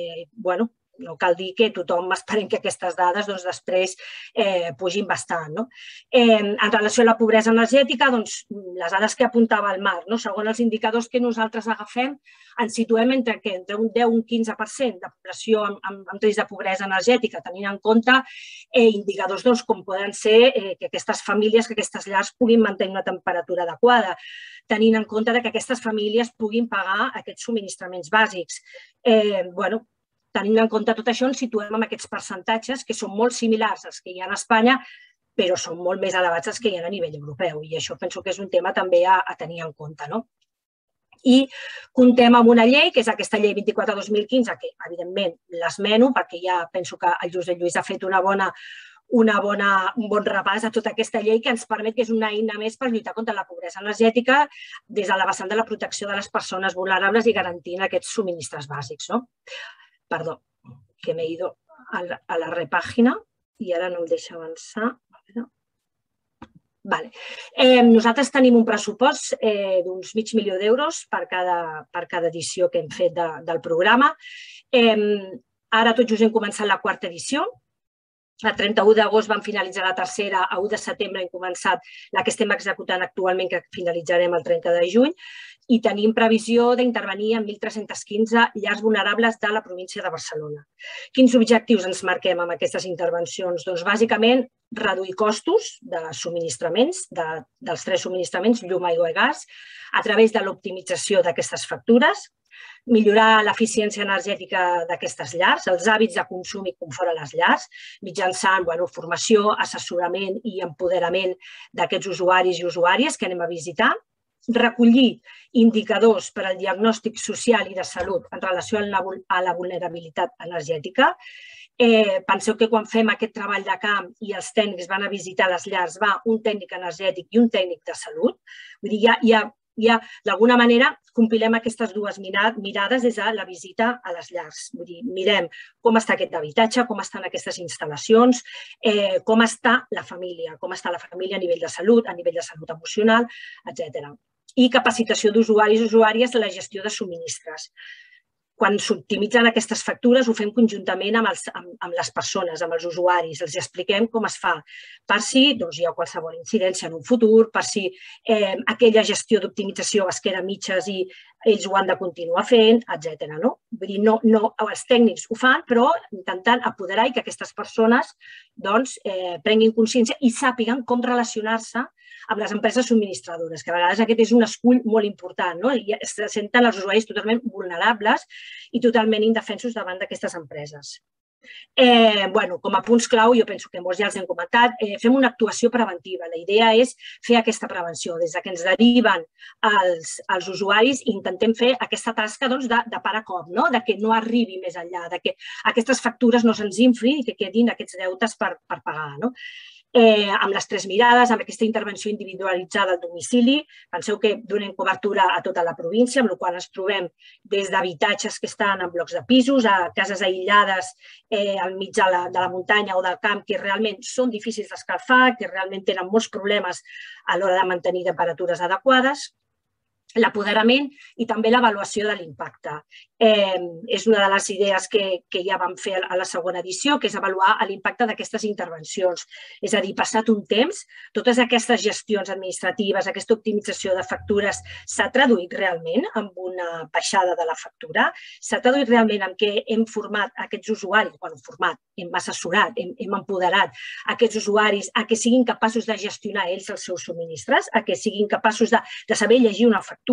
No cal dir que tothom esperem que aquestes dades després pugin bastant. En relació a la pobresa energètica, les dades que apuntava el Marc, segons els indicadors que nosaltres agafem, ens situem entre un 10 i un 15% de població amb risc de pobresa energètica, tenint en compte indicadors com poden ser que aquestes famílies, que aquestes llars puguin mantenir una temperatura adequada, tenint en compte que aquestes famílies puguin pagar aquests subministraments bàsics. Tenint en compte tot això, ens situem en aquests percentatges que són molt similars als que hi ha a Espanya, però són molt més elevats als que hi ha a nivell europeu. I això penso que és un tema també a tenir en compte. I comptem amb una llei, que és aquesta llei 24/2015, que evidentment l'esmeno perquè ja penso que el Josep Lluís ha fet una bona un bon repàs a tota aquesta llei que ens permet, que és una eina més per lluitar contra la pobresa energètica des de la vessant de la protecció de les persones vulnerables i garantint aquests subministres bàsics. Perdó, que m'he ido a la repàgina i ara no em deixa avançar. Nosaltres tenim un pressupost d'uns $500.000 per cada edició que hem fet del programa. Ara tot just hem començat la quarta edició. El 31 d'agost vam finalitzar la tercera, a 1 de setembre hem començat la que estem executant actualment, que finalitzarem el 30 de juny, i tenim previsió d'intervenir en 1.315 llars vulnerables de la província de Barcelona. Quins objectius ens marquem amb aquestes intervencions? Doncs bàsicament reduir costos de subministraments, dels 3 subministraments, llum, aigua i gas, a través de l'optimització d'aquestes factures, millorar l'eficiència energètica d'aquestes llars, els hàbits de consum i confort a les llars, mitjançant formació, assessorament i empoderament d'aquests usuaris i usuàries que anem a visitar, recollir indicadors per al diagnòstic social i de salut en relació a la vulnerabilitat energètica. Penseu que quan fem aquest treball de camp i els tècnics van a visitar les llars, va un tècnic energètic i un tècnic de salut. Vull dir, ja d'alguna manera compilem aquestes dues mirades des de la visita a les llars. Vull dir, mirem com està aquest habitatge, com estan aquestes instal·lacions, com està la família a nivell de salut emocional, etc. I capacitació d'usuaris i usuàries de la gestió de subministres. Quan s'optimitzen aquestes factures ho fem conjuntament amb les persones, amb els usuaris, els expliquem com es fa, per si hi ha qualsevol incidència en un futur, per si aquella gestió d'optimització es queda a mitges i ells ho han de continuar fent, etc. Vull dir, els tècnics ho fan, però intentant apoderar i que aquestes persones prenguin consciència i sàpiguen com relacionar-se amb les empreses subministradores, que a vegades aquest és un escull molt important, i es senten els usuaris totalment vulnerables i totalment indefensos davant d'aquestes empreses. Com a punts clau, jo penso que molts ja els hem comentat, fem una actuació preventiva. La idea és fer aquesta prevenció. Des que ens deriven els usuaris, intentem fer aquesta tasca de parar cop, de que no arribi més enllà, de que aquestes factures no se'ns inflin i que quedin aquests deutes per pagar. Amb les 3 mirades, amb aquesta intervenció individualitzada al domicili. Penseu que donem cobertura a tota la província, amb la qual ens trobem des d'habitatges que estan en blocs de pisos, a cases aïllades al mig de la muntanya o del camp que realment són difícils d'escalfar, que realment tenen molts problemes a l'hora de mantenir temperatures adequades. L'apoderament i també l'avaluació de l'impacte. És una de les idees que ja vam fer a la segona edició, que és avaluar l'impacte d'aquestes intervencions. És a dir, passat un temps, totes aquestes gestions administratives, aquesta optimització de factures, s'ha traduït realment en una baixada de la factura? S'ha traduït realment en què hem format aquests usuaris, hem assessorat, hem empoderat aquests usuaris a que siguin capaços de gestionar ells els seus subministres, a que siguin capaços de saber llegir una factura,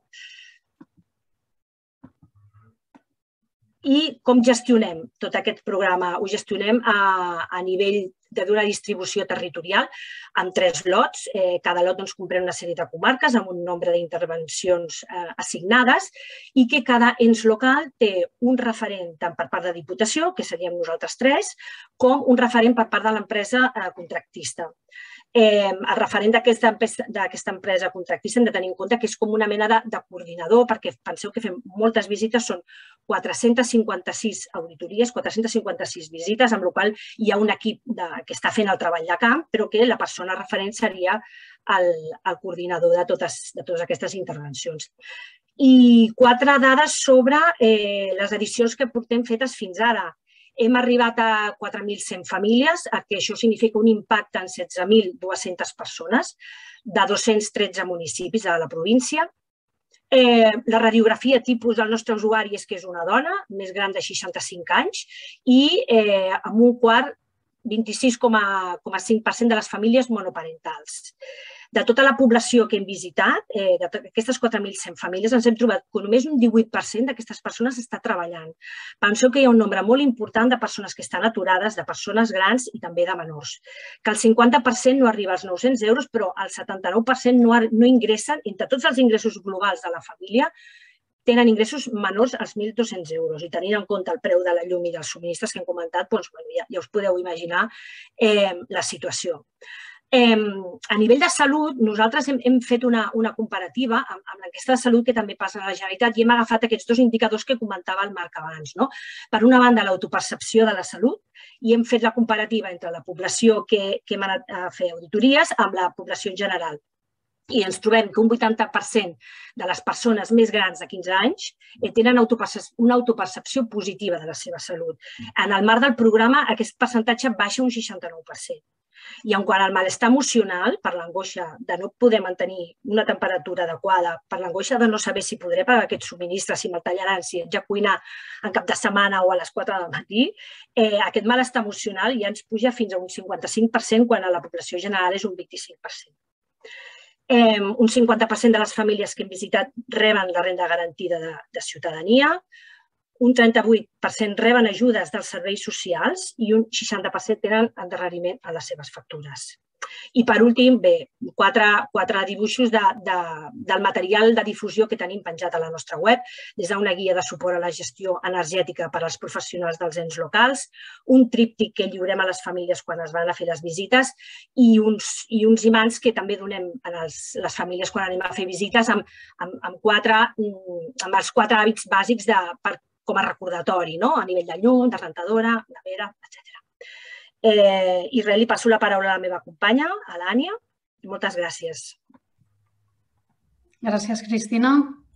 I com gestionem tot aquest programa? Ho gestionem a nivell d'una distribució territorial amb 3 lots. Cada lot comprèn una sèrie de comarques amb un nombre d'intervencions assignades i que cada ens local té un referent tant per part de Diputació, que seríem nosaltres 3, com un referent per part de l'empresa contractista. El referent d'aquesta empresa contractista hem de tenir en compte que és com una mena de coordinador, perquè penseu que fem moltes visites, són 456 auditories, 456 visites, amb la qual hi ha un equip que està fent el treball de camp, però que la persona referent seria el coordinador de totes aquestes intervencions. I 4 dades sobre les edicions que portem fetes fins ara. Hem arribat a 4.100 famílies, que això significa un impacte en 16.200 persones de 213 municipis de la província. La radiografia tipus del nostre usuari és que és una dona, més gran de 65 anys, i amb un quart 26,5% de les famílies monoparentals. De tota la població que hem visitat, d'aquestes 4.100 famílies, ens hem trobat que només un 18% d'aquestes persones està treballant. Penseu que hi ha un nombre molt important de persones que estan aturades, de persones grans i també de menors. Que el 50% no arriba als 900 euros, però el 79% no ingressen, entre tots els ingressos globals de la família, tenen ingressos menors als 1.200 euros i tenint en compte el preu de la llum i dels subministres que hem comentat, ja us podeu imaginar la situació. A nivell de salut, nosaltres hem fet una comparativa amb l'enquesta de salut que també passa a la Generalitat i hem agafat aquests dos indicadors que comentava el Marc abans. Per una banda, l'autopercepció de la salut i hem fet la comparativa entre la població que hem anat a fer auditories amb la població en general. I ens trobem que un 80% de les persones més grans de 15 anys tenen una autopercepció positiva de la seva salut. En el marc del programa, aquest percentatge baixa un 69%. I en quant al malestar emocional, per l'angoixa de no poder mantenir una temperatura adequada, per l'angoixa de no saber si podré pagar aquests subministres, si me'l tallaran, si haig de cuinar en cap de setmana o a les 4 del matí, aquest malestar emocional ja ens puja fins a un 55% quan a la població general és un 25%. Un 50% de les famílies que hem visitat reben la renda garantida de ciutadania, un 38% reben ajudes dels serveis socials i un 60% tenen endarreriment a les seves factures. I per últim, bé, quatre dibuixos del material de difusió que tenim penjat a la nostra web, des d'una guia de suport a la gestió energètica per als professionals dels ens locals, un tríptic que lliurem a les famílies quan es van a fer les visites i uns imants que també donem a les famílies quan anem a fer visites amb els 4 hàbits bàsics com a recordatori, a nivell de llum, de rentadora, nevera, etc. I res, li passo la paraula a la meva companya, a l'Ània. Moltes gràcies. Gràcies, Cristina.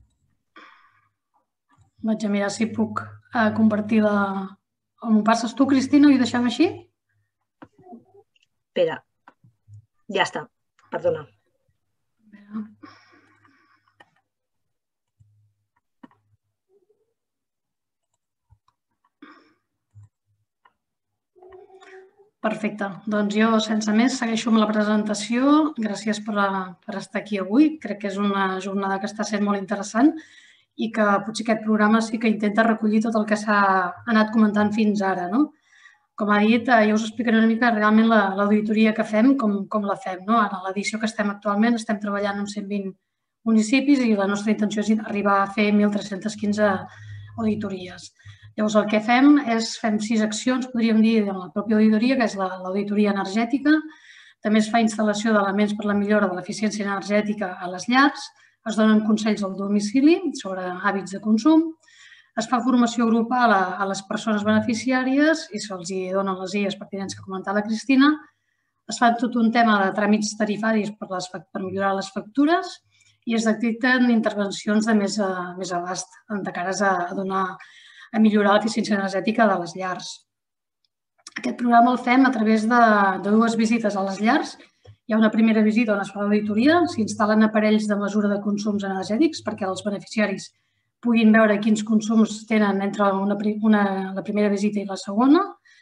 Vaig a mirar si puc compartir la... O m'ho passes tu, Cristina, i ho deixem així? Espera. Ja està. Perdona. Perfecte. Doncs jo, sense més, segueixo amb la presentació. Gràcies per estar aquí avui. Crec que és una jornada que està sent molt interessant i que potser aquest programa sí que intenta recollir tot el que s'ha anat comentant fins ara. Com ha dit, jo us explicaré una mica realment l'auditoria que fem, com la fem. Ara, a l'edició que estem actualment, estem treballant amb 120 municipis i la nostra intenció és arribar a fer 1.315 auditories. Llavors, el que fem 6 accions, podríem dir, en la pròpia auditoria, que és l'auditoria energètica. També es fa instal·lació d'elements per la millora de l'eficiència energètica a les llars. Es donen consells al domicili sobre hàbits de consum. Es fa formació grupal a les persones beneficiàries i se'ls donen les guies pertinents que comentava la Cristina. Es fa tot un tema de tràmits tarifaris per millorar les factures i es detecten intervencions de més abast de cares a millorar l'eficiència energètica de les llars. Aquest programa el fem a través de 2 visites a les llars. Hi ha una primera visita on es fa l'auditoria, s'instal·len aparells de mesura de consums energètics perquè els beneficiaris puguin veure quins consums tenen entre la primera visita i la segona.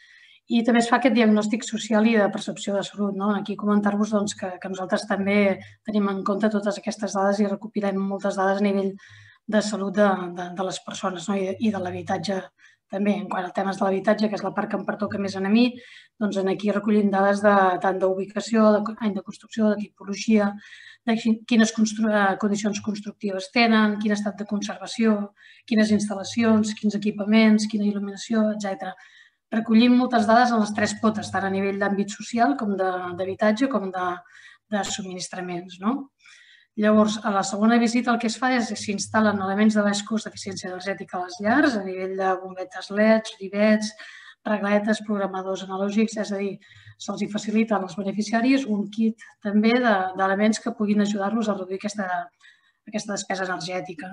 I també es fa aquest diagnòstic social i de percepció de salut. Aquí comentar-vos que nosaltres també tenim en compte totes aquestes dades i recopilem moltes dades a nivell de salut de les persones i de l'habitatge també. En quant a temes de l'habitatge, que és la part que em pertoca més a mi, doncs aquí recollim dades tant d'ubicació, any de construcció, de tipologia, de quines condicions constructives tenen, quin estat de conservació, quines instal·lacions, quins equipaments, quina il·luminació, etc. Recollim moltes dades en les 3 potes, tant a nivell d'àmbit social com d'habitatge com de subministraments. Llavors, a la segona visita el que es fa és que s'instal·len elements de baix cost d'eficiència energètica a les llars a nivell de bombetes LEDs, rivets, regletes, programadors analògics, és a dir, se'ls facilita als beneficiaris un kit també d'elements que puguin ajudar-los a reduir aquesta despesa energètica.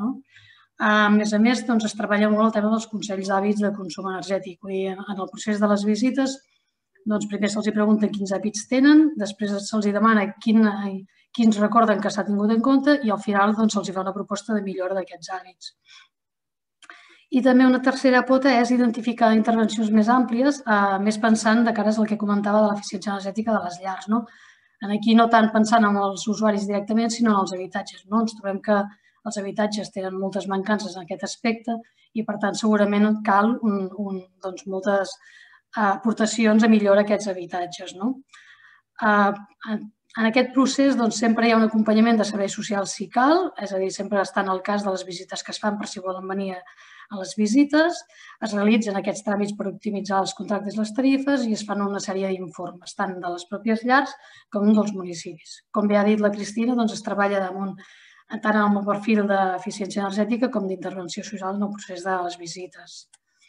A més, es treballa molt el tema dels consells d'hàbits de consum energètic. En el procés de les visites, primer se'ls pregunta quins hàbits tenen, després se'ls demana quins recorden que s'ha tingut en compte i al final se'ls fa una proposta de millora d'aquests hàbits. I també una tercera pota és identificar intervencions més àmplies, més pensant de cara al que comentava de l'eficiència energètica de les llars. Aquí no tant pensant en els usuaris directament, sinó en els habitatges. Ens trobem que els habitatges tenen moltes mancances en aquest aspecte i, per tant, segurament cal moltes aportacions a millorar aquests habitatges. En aquest procés sempre hi ha un acompanyament de serveis socials si cal, és a dir, sempre estan al cas de les visites que es fan per si volen venir a les visites, es realitzen aquests tràmits per optimitzar els contractes i les tarifes i es fan una sèrie d'informes, tant de les pròpies llars com dels municipis. Com bé ha dit la Cristina, es treballa damunt tant en el perfil d'eficiència energètica com d'intervenció social en el procés de les visites.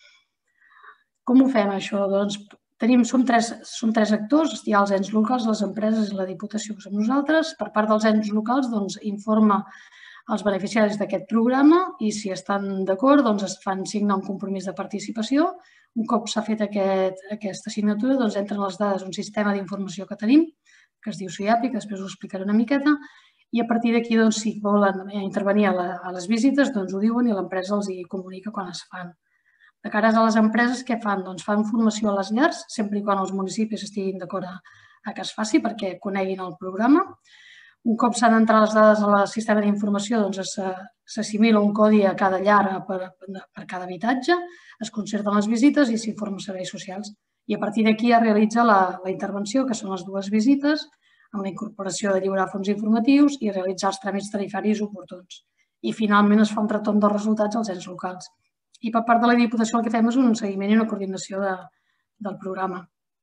Com ho fem, això? Som tres actors, hi ha els ens locals, les empreses i la Diputació, que som nosaltres. Per part dels ens locals, informa els beneficiaris d'aquest programa i, si estan d'acord, es fan signar un compromís de participació. Un cop s'ha fet aquesta signatura, entren les dades a un sistema d'informació que tenim, que es diu SIAPI, que després us explicaré una miqueta, i a partir d'aquí, si volen intervenir a les visites, ho diuen i l'empresa els hi comunica quan es fan. De cara a les empreses, què fan? Fan formació a les llars, sempre i quan els municipis estiguin d'acord a que es faci perquè coneguin el programa. Un cop s'han d'entrar les dades al sistema d'informació, s'assimila un codi a cada llar per cada habitatge, es concerten les visites i s'informa serveis socials. I a partir d'aquí es realitza la intervenció, que són les 2 visites, amb la incorporació de lliurar fons informatius i realitzar els tràmits tarifaris oportuns. I finalment es fa un retorn dels resultats als ens locals. I per part de la Diputació el que fem és un seguiment i una coordinació del programa.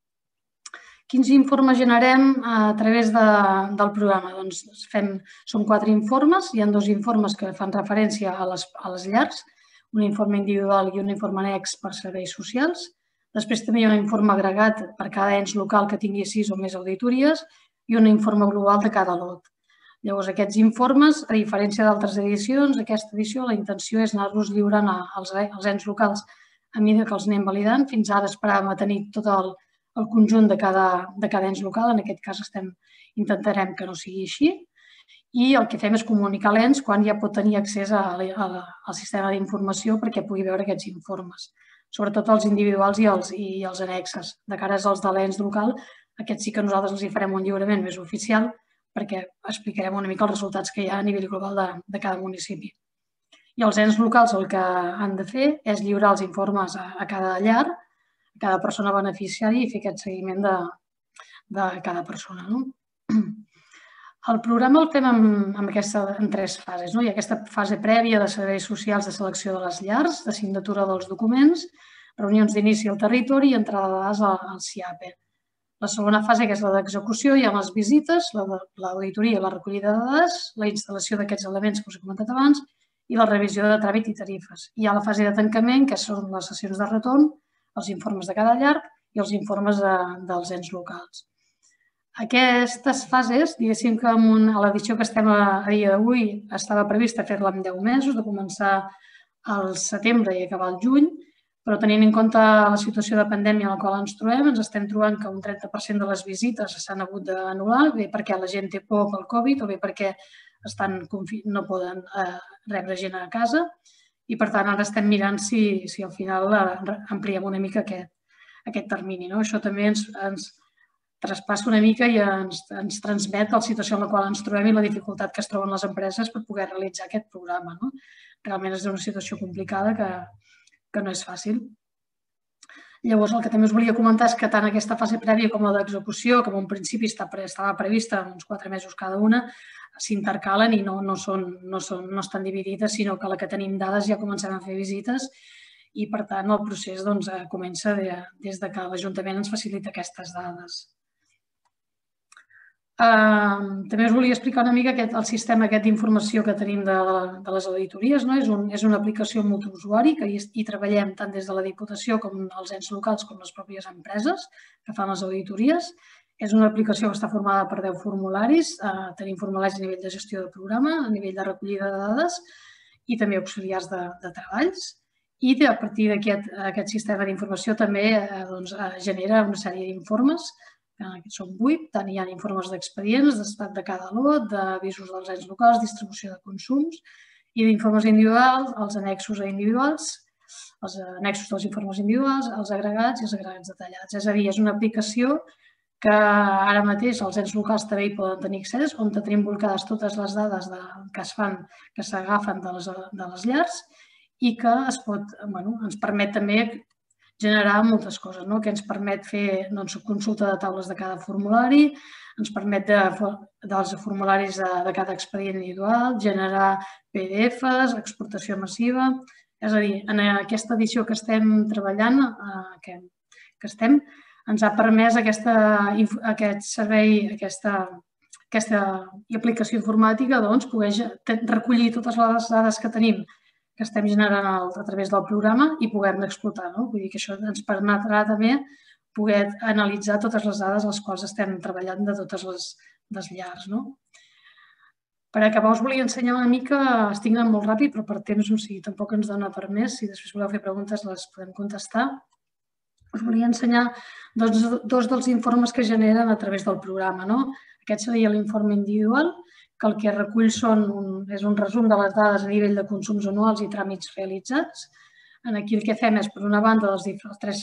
Quins informes generem a través del programa? Són 4 informes. Hi ha 2 informes que fan referència a les llars, un informe individual i un informe annex per serveis socials. Després també hi ha un informe agregat per cada ens local que tingui 6 o més auditories i un informe global de cada lot. Llavors, aquests informes, a diferència d'altres edicions, aquesta edició la intenció és anar-los lliurant als ens locals a mesura que els anem validant. Fins ara esperàvem a tenir tot el conjunt de cada ens local. En aquest cas intentarem que no sigui així. I el que fem és comunicar a l'ens quan ja pot tenir accés al sistema d'informació perquè pugui veure aquests informes, sobretot els individuals i els annexes. De cara als de l'ens local, aquests sí que nosaltres els hi farem un lliurament més oficial perquè explicarem una mica els resultats que hi ha a nivell global de cada municipi. I els ens locals el que han de fer és lliurar els informes a cada llar, a cada persona beneficiària i fer aquest seguiment de cada persona. El programa el fem en 3 fases. Hi ha aquesta fase prèvia de serveis socials de selecció de les llars, de signatura dels documents, reunions d'inici al territori i entrada de dades al SIAPE. La segona fase, que és la d'execució, hi ha les visites, l'auditoria i la recollida de dades, la instal·lació d'aquests elements que us he comentat abans i la revisió de tràmit i tarifes. Hi ha la fase de tancament, que són les sessions de retorn, els informes de cada llar i els informes dels ens locals. Aquestes fases, diguéssim que a l'edició que estem a dia d'avui estava prevista fer-la en 10 mesos, de començar al setembre i acabar al juny, però tenint en compte la situació de pandèmia en la qual ens trobem, ens estem trobant que un 30% de les visites s'han hagut d'anul·lar, bé perquè la gent té por pel Covid o bé perquè no poden rebre gent a casa i, per tant, ara estem mirant si al final ampliem una mica aquest termini. Això també ens traspassa una mica i ens transmet la situació en la qual ens trobem i la dificultat que es troben les empreses per poder realitzar aquest programa. Realment és una situació complicada que no és fàcil. Llavors, el que també us volia comentar és que tant aquesta fase prèvia com la d'execució, que en un principi estava prevista uns 4 mesos cada una, s'intercalen i no estan dividides, sinó que la que tenim dades ja comencem a fer visites i, per tant, el procés comença des que l'Ajuntament ens facilita aquestes dades. També us volia explicar una mica el sistema d'informació que tenim de les auditories. És una aplicació multiusuari que hi treballem tant des de la Diputació com els ens locals com les pròpies empreses que fan les auditories. És una aplicació que està formada per 10 formularis. Tenim formularis a nivell de gestió de programa, a nivell de recollida de dades i també auxiliars de treballs. I a partir d'aquest sistema d'informació també genera una sèrie d'informes. Són 8, tant hi ha informes d'expedients, d'estat de cada lot, d'avisos dels ens locals, distribució de consums i d'informes individuals, els annexos a individuals, els annexos dels informes individuals, els agregats i els agregats detallats. És a dir, és una aplicació que ara mateix els ens locals també hi poden tenir accés, on tenim volcades totes les dades que s'agafen de les llars i que ens permet també generar moltes coses, que ens permet fer consulta de taules de cada formulari, ens permet dels formularis de cada expedient individual, generar PDFs, exportació massiva. És a dir, en aquesta edició que estem treballant, ens ha permès aquest servei, aquesta aplicació informàtica, poder recollir totes les dades que tenim, que estem generant a través del programa i poder-ne explotar. Vull dir que això ens permetrà també poder analitzar totes les dades a les quals estem treballant de totes les llars. Per acabar, us volia ensenyar una mica, estic anant molt ràpid, però per temps tampoc ens dona per més. Si després voleu fer preguntes, les podem contestar. Us volia ensenyar dos dels informes que generen a través del programa. Aquest seria l'informe individual, que el que recull és un resum de les dades a nivell de consums anuals i tràmits realitzats. Aquí el que fem és, per una banda, dels tres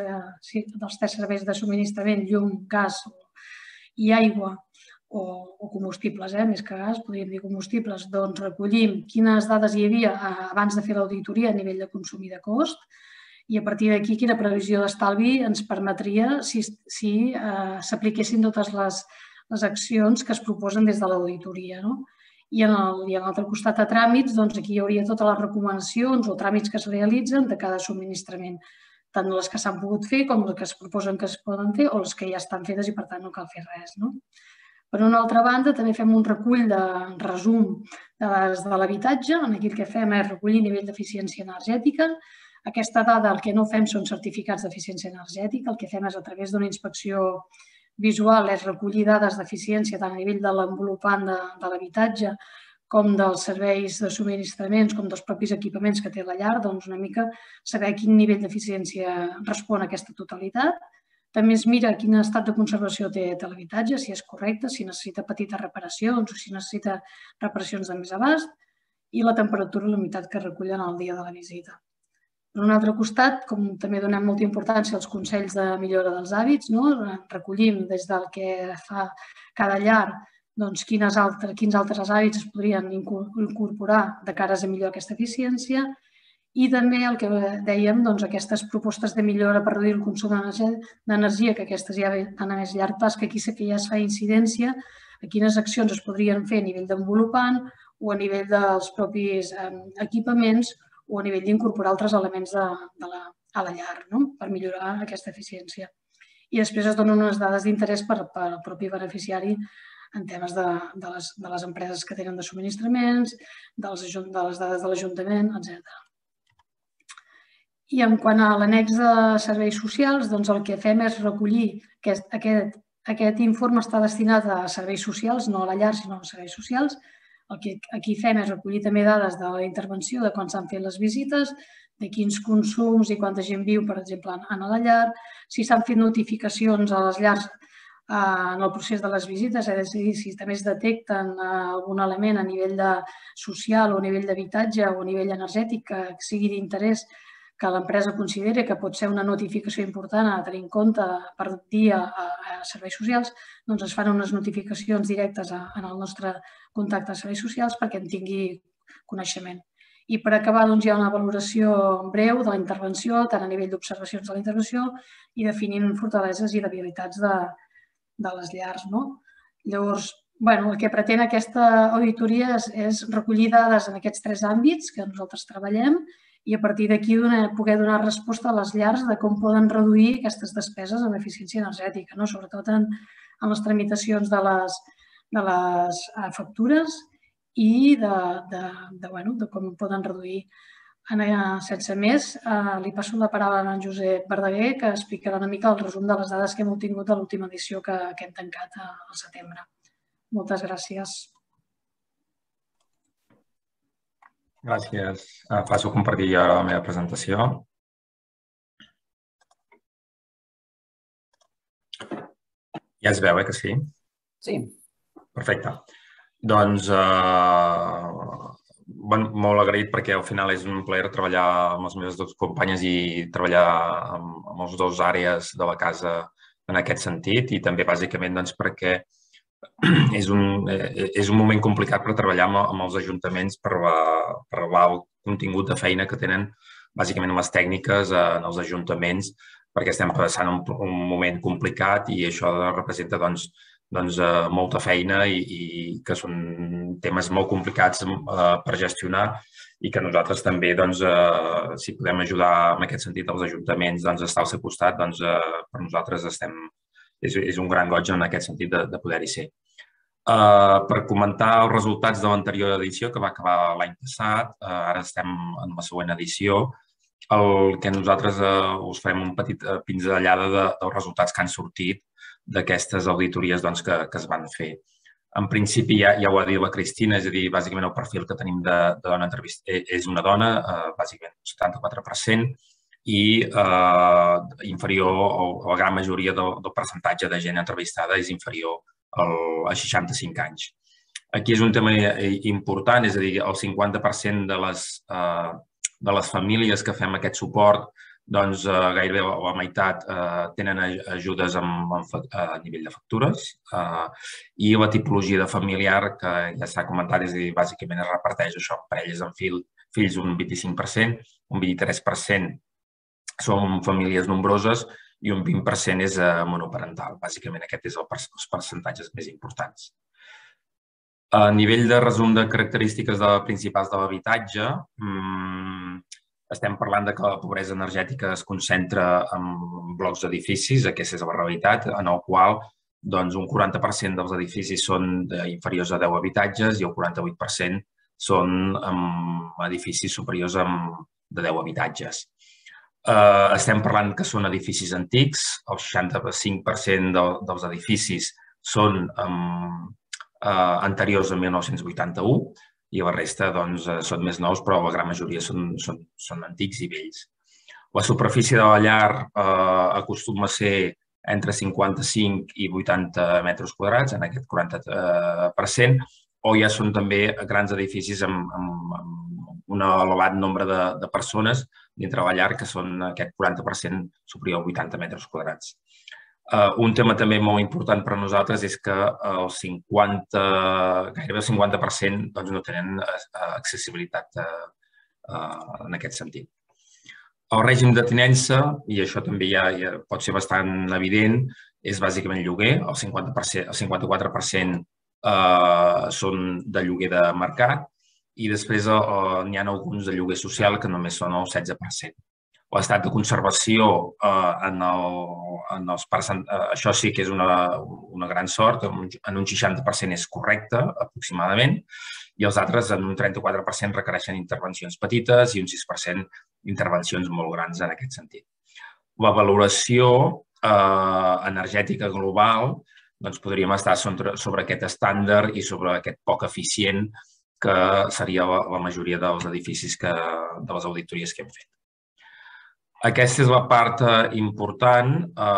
serveis de subministrament, llum, gas i aigua, o combustibles, més que gas, podríem dir combustibles, doncs recollim quines dades hi havia abans de fer l'auditoria a nivell de consum i de cost i a partir d'aquí quina previsió d'estalvi ens permetria si s'apliquessin totes les accions que es proposen des de l'auditoria. I a l'altre costat de tràmits, aquí hi hauria totes les recomanacions o tràmits que es realitzen de cada subministrament, tant les que s'han pogut fer com les que es proposen que es poden fer o les que ja estan fetes i per tant no cal fer res. Per una altra banda, també fem un recull de resum de dades de l'habitatge. Aquí el que fem és recollir nivell d'eficiència energètica. Aquesta dada el que no fem són certificats d'eficiència energètica. El que fem és, a través d'una inspecció visual, és recollir dades d'eficiència tant a nivell de l'envolupant de l'habitatge com dels serveis de subministraments, com dels propis equipaments que té la llar, doncs una mica saber a quin nivell d'eficiència respon aquesta totalitat. També es mira quin estat de conservació té l'habitatge, si és correcte, si necessita petites reparacions o si necessita reparacions de més abast i la temperatura i la humitat que recullen el dia de la visita. Per un altre costat, com també donem molta importància als consells de millora dels hàbits, recollim des del que fa cada llar quins altres hàbits es podrien incorporar de cares a millorar aquesta eficiència i també el que dèiem, aquestes propostes de millora per reduir el consum d'energia, que aquestes ja van a més llarg pas, que aquí sí que ja es fa incidència a quines accions es podrien fer a nivell d'envolupant o a nivell dels propis equipaments o a nivell d'incorporar altres elements a la llar per millorar aquesta eficiència. I després es donen unes dades d'interès per al propi beneficiari en temes de les empreses que tenen de subministraments, de les dades de l'Ajuntament, etc. I en quant a l'annex de serveis socials, el que fem és recollir que aquest informe està destinat a serveis socials, no a la llar, sinó a serveis socials. El que aquí fem és recollir també dades de la intervenció, de quan s'han fet les visites, de quins consums i quanta gent viu, per exemple, a la llar, si s'han fet notificacions a les llars en el procés de les visites, és a dir, si també es detecten algun element a nivell social o a nivell d'habitatge o a nivell energètic que sigui d'interès que l'empresa consideri que pot ser una notificació important a tenir en compte per dir a serveis socials, doncs es fan unes notificacions directes en el nostre contacte de serveis socials perquè en tingui coneixement. I per acabar, hi ha una valoració breu de la intervenció, tant a nivell d'observacions de la intervenció i definint fortaleses i debilitats de les llars. Llavors, el que pretén aquesta auditoria és recollir dades en aquests tres àmbits que nosaltres treballem i a partir d'aquí poder donar resposta a les llars de com poden reduir aquestes despeses en eficiència energètica, sobretot en les tramitacions de les factures i de com poden reduir. Sense més, li passo la paraula a en Josep Verdaguer, que explicarà una mica el resum de les dades que hem obtingut a l'última edició que hem tancat al setembre. Moltes gràcies. Gràcies. Passo a compartir ja la meva presentació. Ja es veu, que sí? Sí. Perfecte. Doncs molt agraït perquè al final és un plaer treballar amb les meves dues companyes i treballar amb les dues àrees de la casa en aquest sentit i també bàsicament perquè és un moment complicat per treballar amb els ajuntaments per el contingut de feina que tenen bàsicament les tècniques en els ajuntaments, perquè estem passant un moment complicat i això representa molta feina i que són temes molt complicats per gestionar i que nosaltres també, si podem ajudar en aquest sentit als ajuntaments a estar al seu costat, per nosaltres és un gran goig en aquest sentit de poder-hi ser. Per comentar els resultats de l'anterior edició, que va acabar l'any passat, ara estem en la següent edició, el que nosaltres us farem un petit pinzellada dels resultats que han sortit d'aquestes auditories que es van fer. En principi, ja ho ha dit la Cristina, és a dir, bàsicament el perfil que tenim de dona entrevistada és una dona, bàsicament un 74%, i inferior, o la gran majoria del percentatge de gent entrevistada és inferior a 65 anys. Aquí és un tema important, és a dir, el 50% de les famílies que fem aquest suport, gairebé la meitat tenen ajudes a nivell de factures i la tipologia de familiar, que ja s'ha comentat, és a dir, bàsicament es reparteix això, parelles amb fills un 25%, un 23% són famílies nombroses i un 20% és monoparental. Bàsicament aquest és els percentatges més importants. A nivell de resum de característiques principals de l'habitatge, estem parlant que la pobresa energètica es concentra en blocs d'edificis, aquesta és la realitat, en el qual un 40% dels edificis són inferiors a 10 habitatges i el 48% són edificis superiors a 10 habitatges. Estem parlant que són edificis antics, el 65% dels edificis són anteriors a 1981 i la resta són més nous, però la gran majoria són antics i vells. La superfície de la llar acostuma a ser entre 55 i 80 metres quadrats, en aquest 40%, o ja són també grans edificis amb un elevat nombre de persones dintre la llar, que són aquest 40% superior a 80 metres quadrats. Un tema també molt important per a nosaltres és que gairebé el 50% no tenen accessibilitat en aquest sentit. El règim de tinença, i això també ja pot ser bastant evident, és bàsicament lloguer. El 54% són de lloguer de mercat i després n'hi ha alguns de lloguer social que només són el 16%. L'estat de conservació, això sí que és una gran sort, en un 60% és correcte, aproximadament, i els altres en un 34% requereixen intervencions petites i un 6% intervencions molt grans en aquest sentit. La valoració energètica global, podríem estar sobre aquest estàndard i sobre aquest poc eficient que seria la majoria dels edificis de les auditories que hem fet. Aquesta és la part important.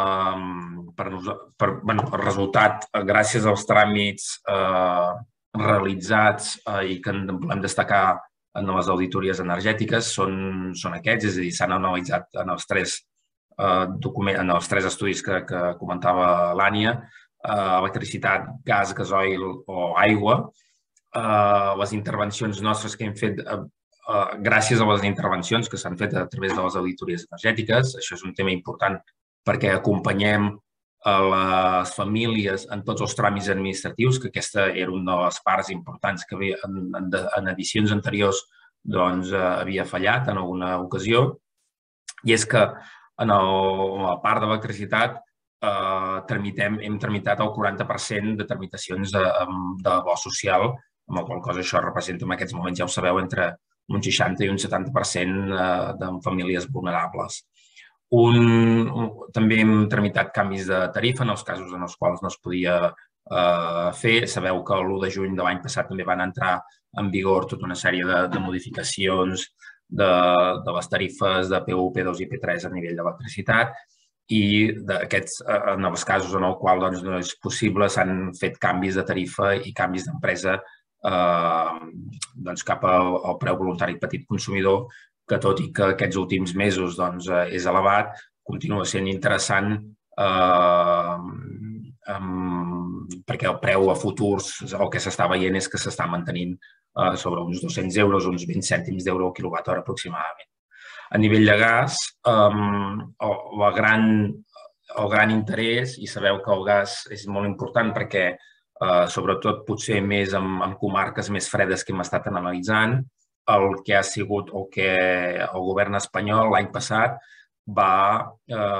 El resultat, gràcies als tràmits realitzats i que volem destacar en les auditories energètiques, són aquests, és a dir, s'han analitzat en els tres estudis que comentava l'Ània, electricitat, gas, gasoil o aigua. Les intervencions nostres que hem fet, gràcies a les intervencions que s'han fet a través de les auditories energètiques, això és un tema important perquè acompanyem les famílies en tots els tràmits administratius, que aquesta era una de les parts importants que en edicions anteriors havia fallat en alguna ocasió, i és que en la part d'electricitat hem tramitat el 40% de tramitacions de bo social, amb la qual cosa això representa en aquests moments, ja ho sabeu, entre un 60 i un 70% de famílies vulnerables. També hem tramitat canvis de tarifa en els casos en els quals no es podia fer. Sabeu que l'1 de juny de l'any passat també van entrar en vigor tota una sèrie de modificacions de les tarifes de P1, P2 i P3 a nivell d'electricitat, i en els casos en els quals no és possible s'han fet canvis de tarifa i canvis d'empresa cap al preu voluntari petit consumidor, que tot i que aquests últims mesos és elevat, continua sent interessant perquè el preu a futurs, el que s'està veient és que s'està mantenint sobre uns 200 euros, uns 20 cèntims d'euro al quilowatt hora aproximadament. A nivell de gas, el gran interès, i sabeu que el gas és molt important perquè, sobretot potser més en comarques més fredes que hem estat analitzant, el que ha sigut o que el govern espanyol l'any passat va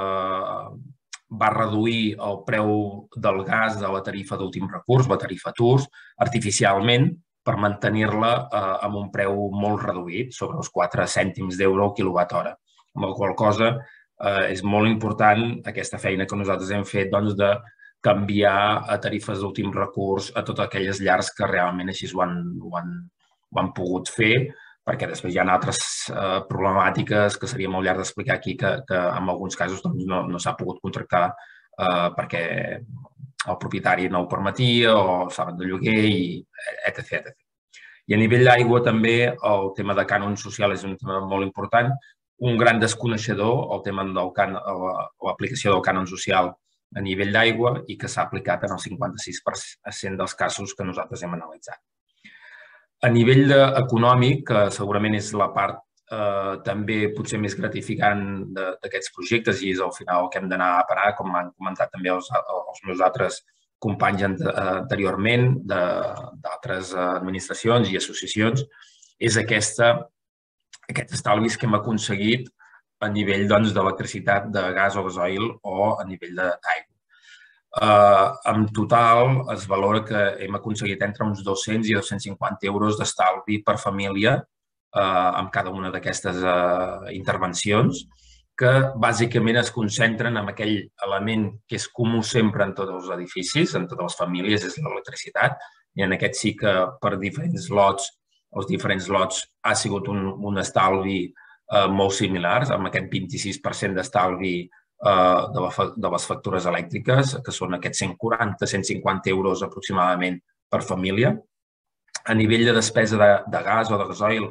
reduir el preu del gas de la tarifa d'últim recurs, la tarifa TURS, artificialment per mantenir-la amb un preu molt reduït, sobre els 4 cèntims d'euro al quilowatt-hora. Amb la qual cosa és molt important aquesta feina que nosaltres hem fet de canviar a tarifes d'últim recurs a totes aquelles llars que realment així ho han pogut fer, perquè després hi ha altres problemàtiques que seria molt llarg d'explicar aquí que en alguns casos no s'ha pogut contractar perquè el propietari no ho permetia o estaven de lloguer, etc. I a nivell d'aigua també el tema de cànon social és un tema molt important. Un gran desconeixedor, el tema de l'aplicació del cànon social a nivell d'aigua i que s'ha aplicat en el 56% dels casos que nosaltres hem analitzat. A nivell econòmic, que segurament és la part també potser més gratificant d'aquests projectes i és al final el que hem d'anar a parar, com han comentat també els meus altres companys anteriorment d'altres administracions i associacions, és aquests estalvis que hem aconseguit a nivell d'electricitat, de gas o gasoil o a nivell d'aigua. En total es valora que hem aconseguit entre uns 200 i 250 euros d'estalvi per família amb cada una d'aquestes intervencions, que bàsicament es concentren en aquell element que és comú sempre en tots els edificis, en totes les famílies, és l'electricitat. I en aquest sí que per diferents lots, els diferents lots ha sigut un estalvi molt similars, amb aquest 26% d'estalvi de les factures elèctriques, que són aquests 140-150 euros aproximadament per família. A nivell de despesa de gas o de gasoil,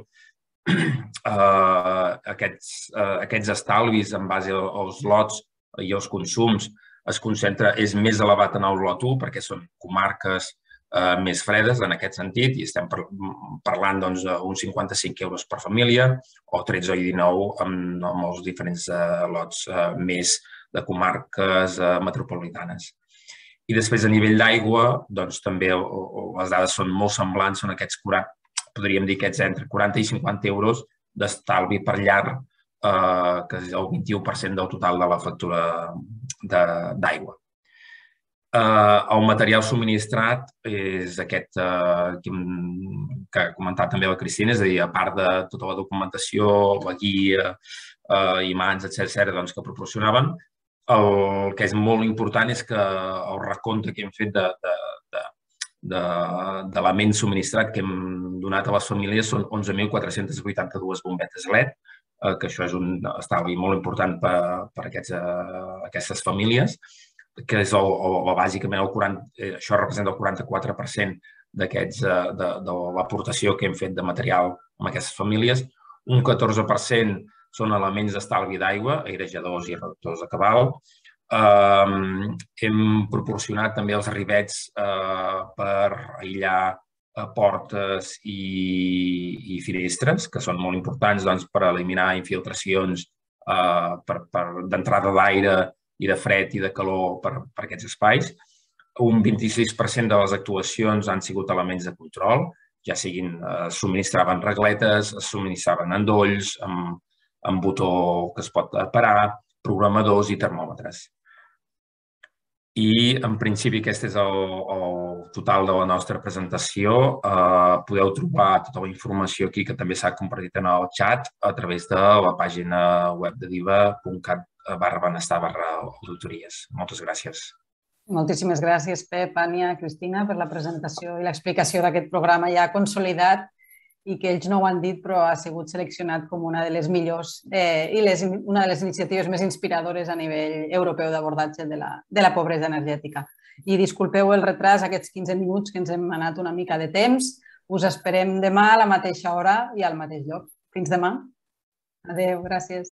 aquests estalvis en base als lots i als consums es concentra, és més elevat en el lot 1 perquè són comarques més fredes en aquest sentit i estem parlant d'uns 55 euros per família o 13 i 19 amb els diferents lots més de comarques metropolitanes. I després a nivell d'aigua, doncs també les dades són molt semblants, són aquests 40, podríem dir que entre 40 i 50 euros d'estalvi per llar, que és el 21% del total de la factura d'aigua. El material subministrat és aquest que ha comentat també la Cristina, és a dir, a part de tota la documentació, la guia, imants, etc., que proporcionaven, el que és molt important és que el recompte que hem fet d'elements subministrat que hem donat a les famílies són 11.482 bombetes LED, que això és un estalvi molt important per aquestes famílies, que és bàsicament això representa el 44% de l'aportació que hem fet de material amb aquestes famílies. Un 14% són elements d'estalvi d'aigua, airejadors i reductors de cabal. Hem proporcionat també els rivets per aïllar portes i finestres, que són molt importants per eliminar infiltracions d'entrada d'aire i de fred i de calor per aquests espais. Un 26% de les actuacions han sigut elements de control, ja siguin subministraven regletes, subministraven endolls, amb botó que es pot parar, programadors i termòmetres. I, en principi, aquest és el total de la nostra presentació. Podeu trobar tota la informació aquí, que també s'ha compartit en el xat, a través de la pàgina web de diva.cat/benestar/auditories. Moltes gràcies. Moltíssimes gràcies, Pep, Ània, Cristina, per la presentació i l'explicació d'aquest programa ja consolidat i que ells no ho han dit, però ha sigut seleccionat com una de les millors i una de les iniciatives més inspiradores a nivell europeu d'abordatge de la pobresa energètica. I disculpeu el retras, aquests 15 minuts que ens hem anat una mica de temps. Us esperem demà a la mateixa hora i al mateix lloc. Fins demà. Adéu, gràcies.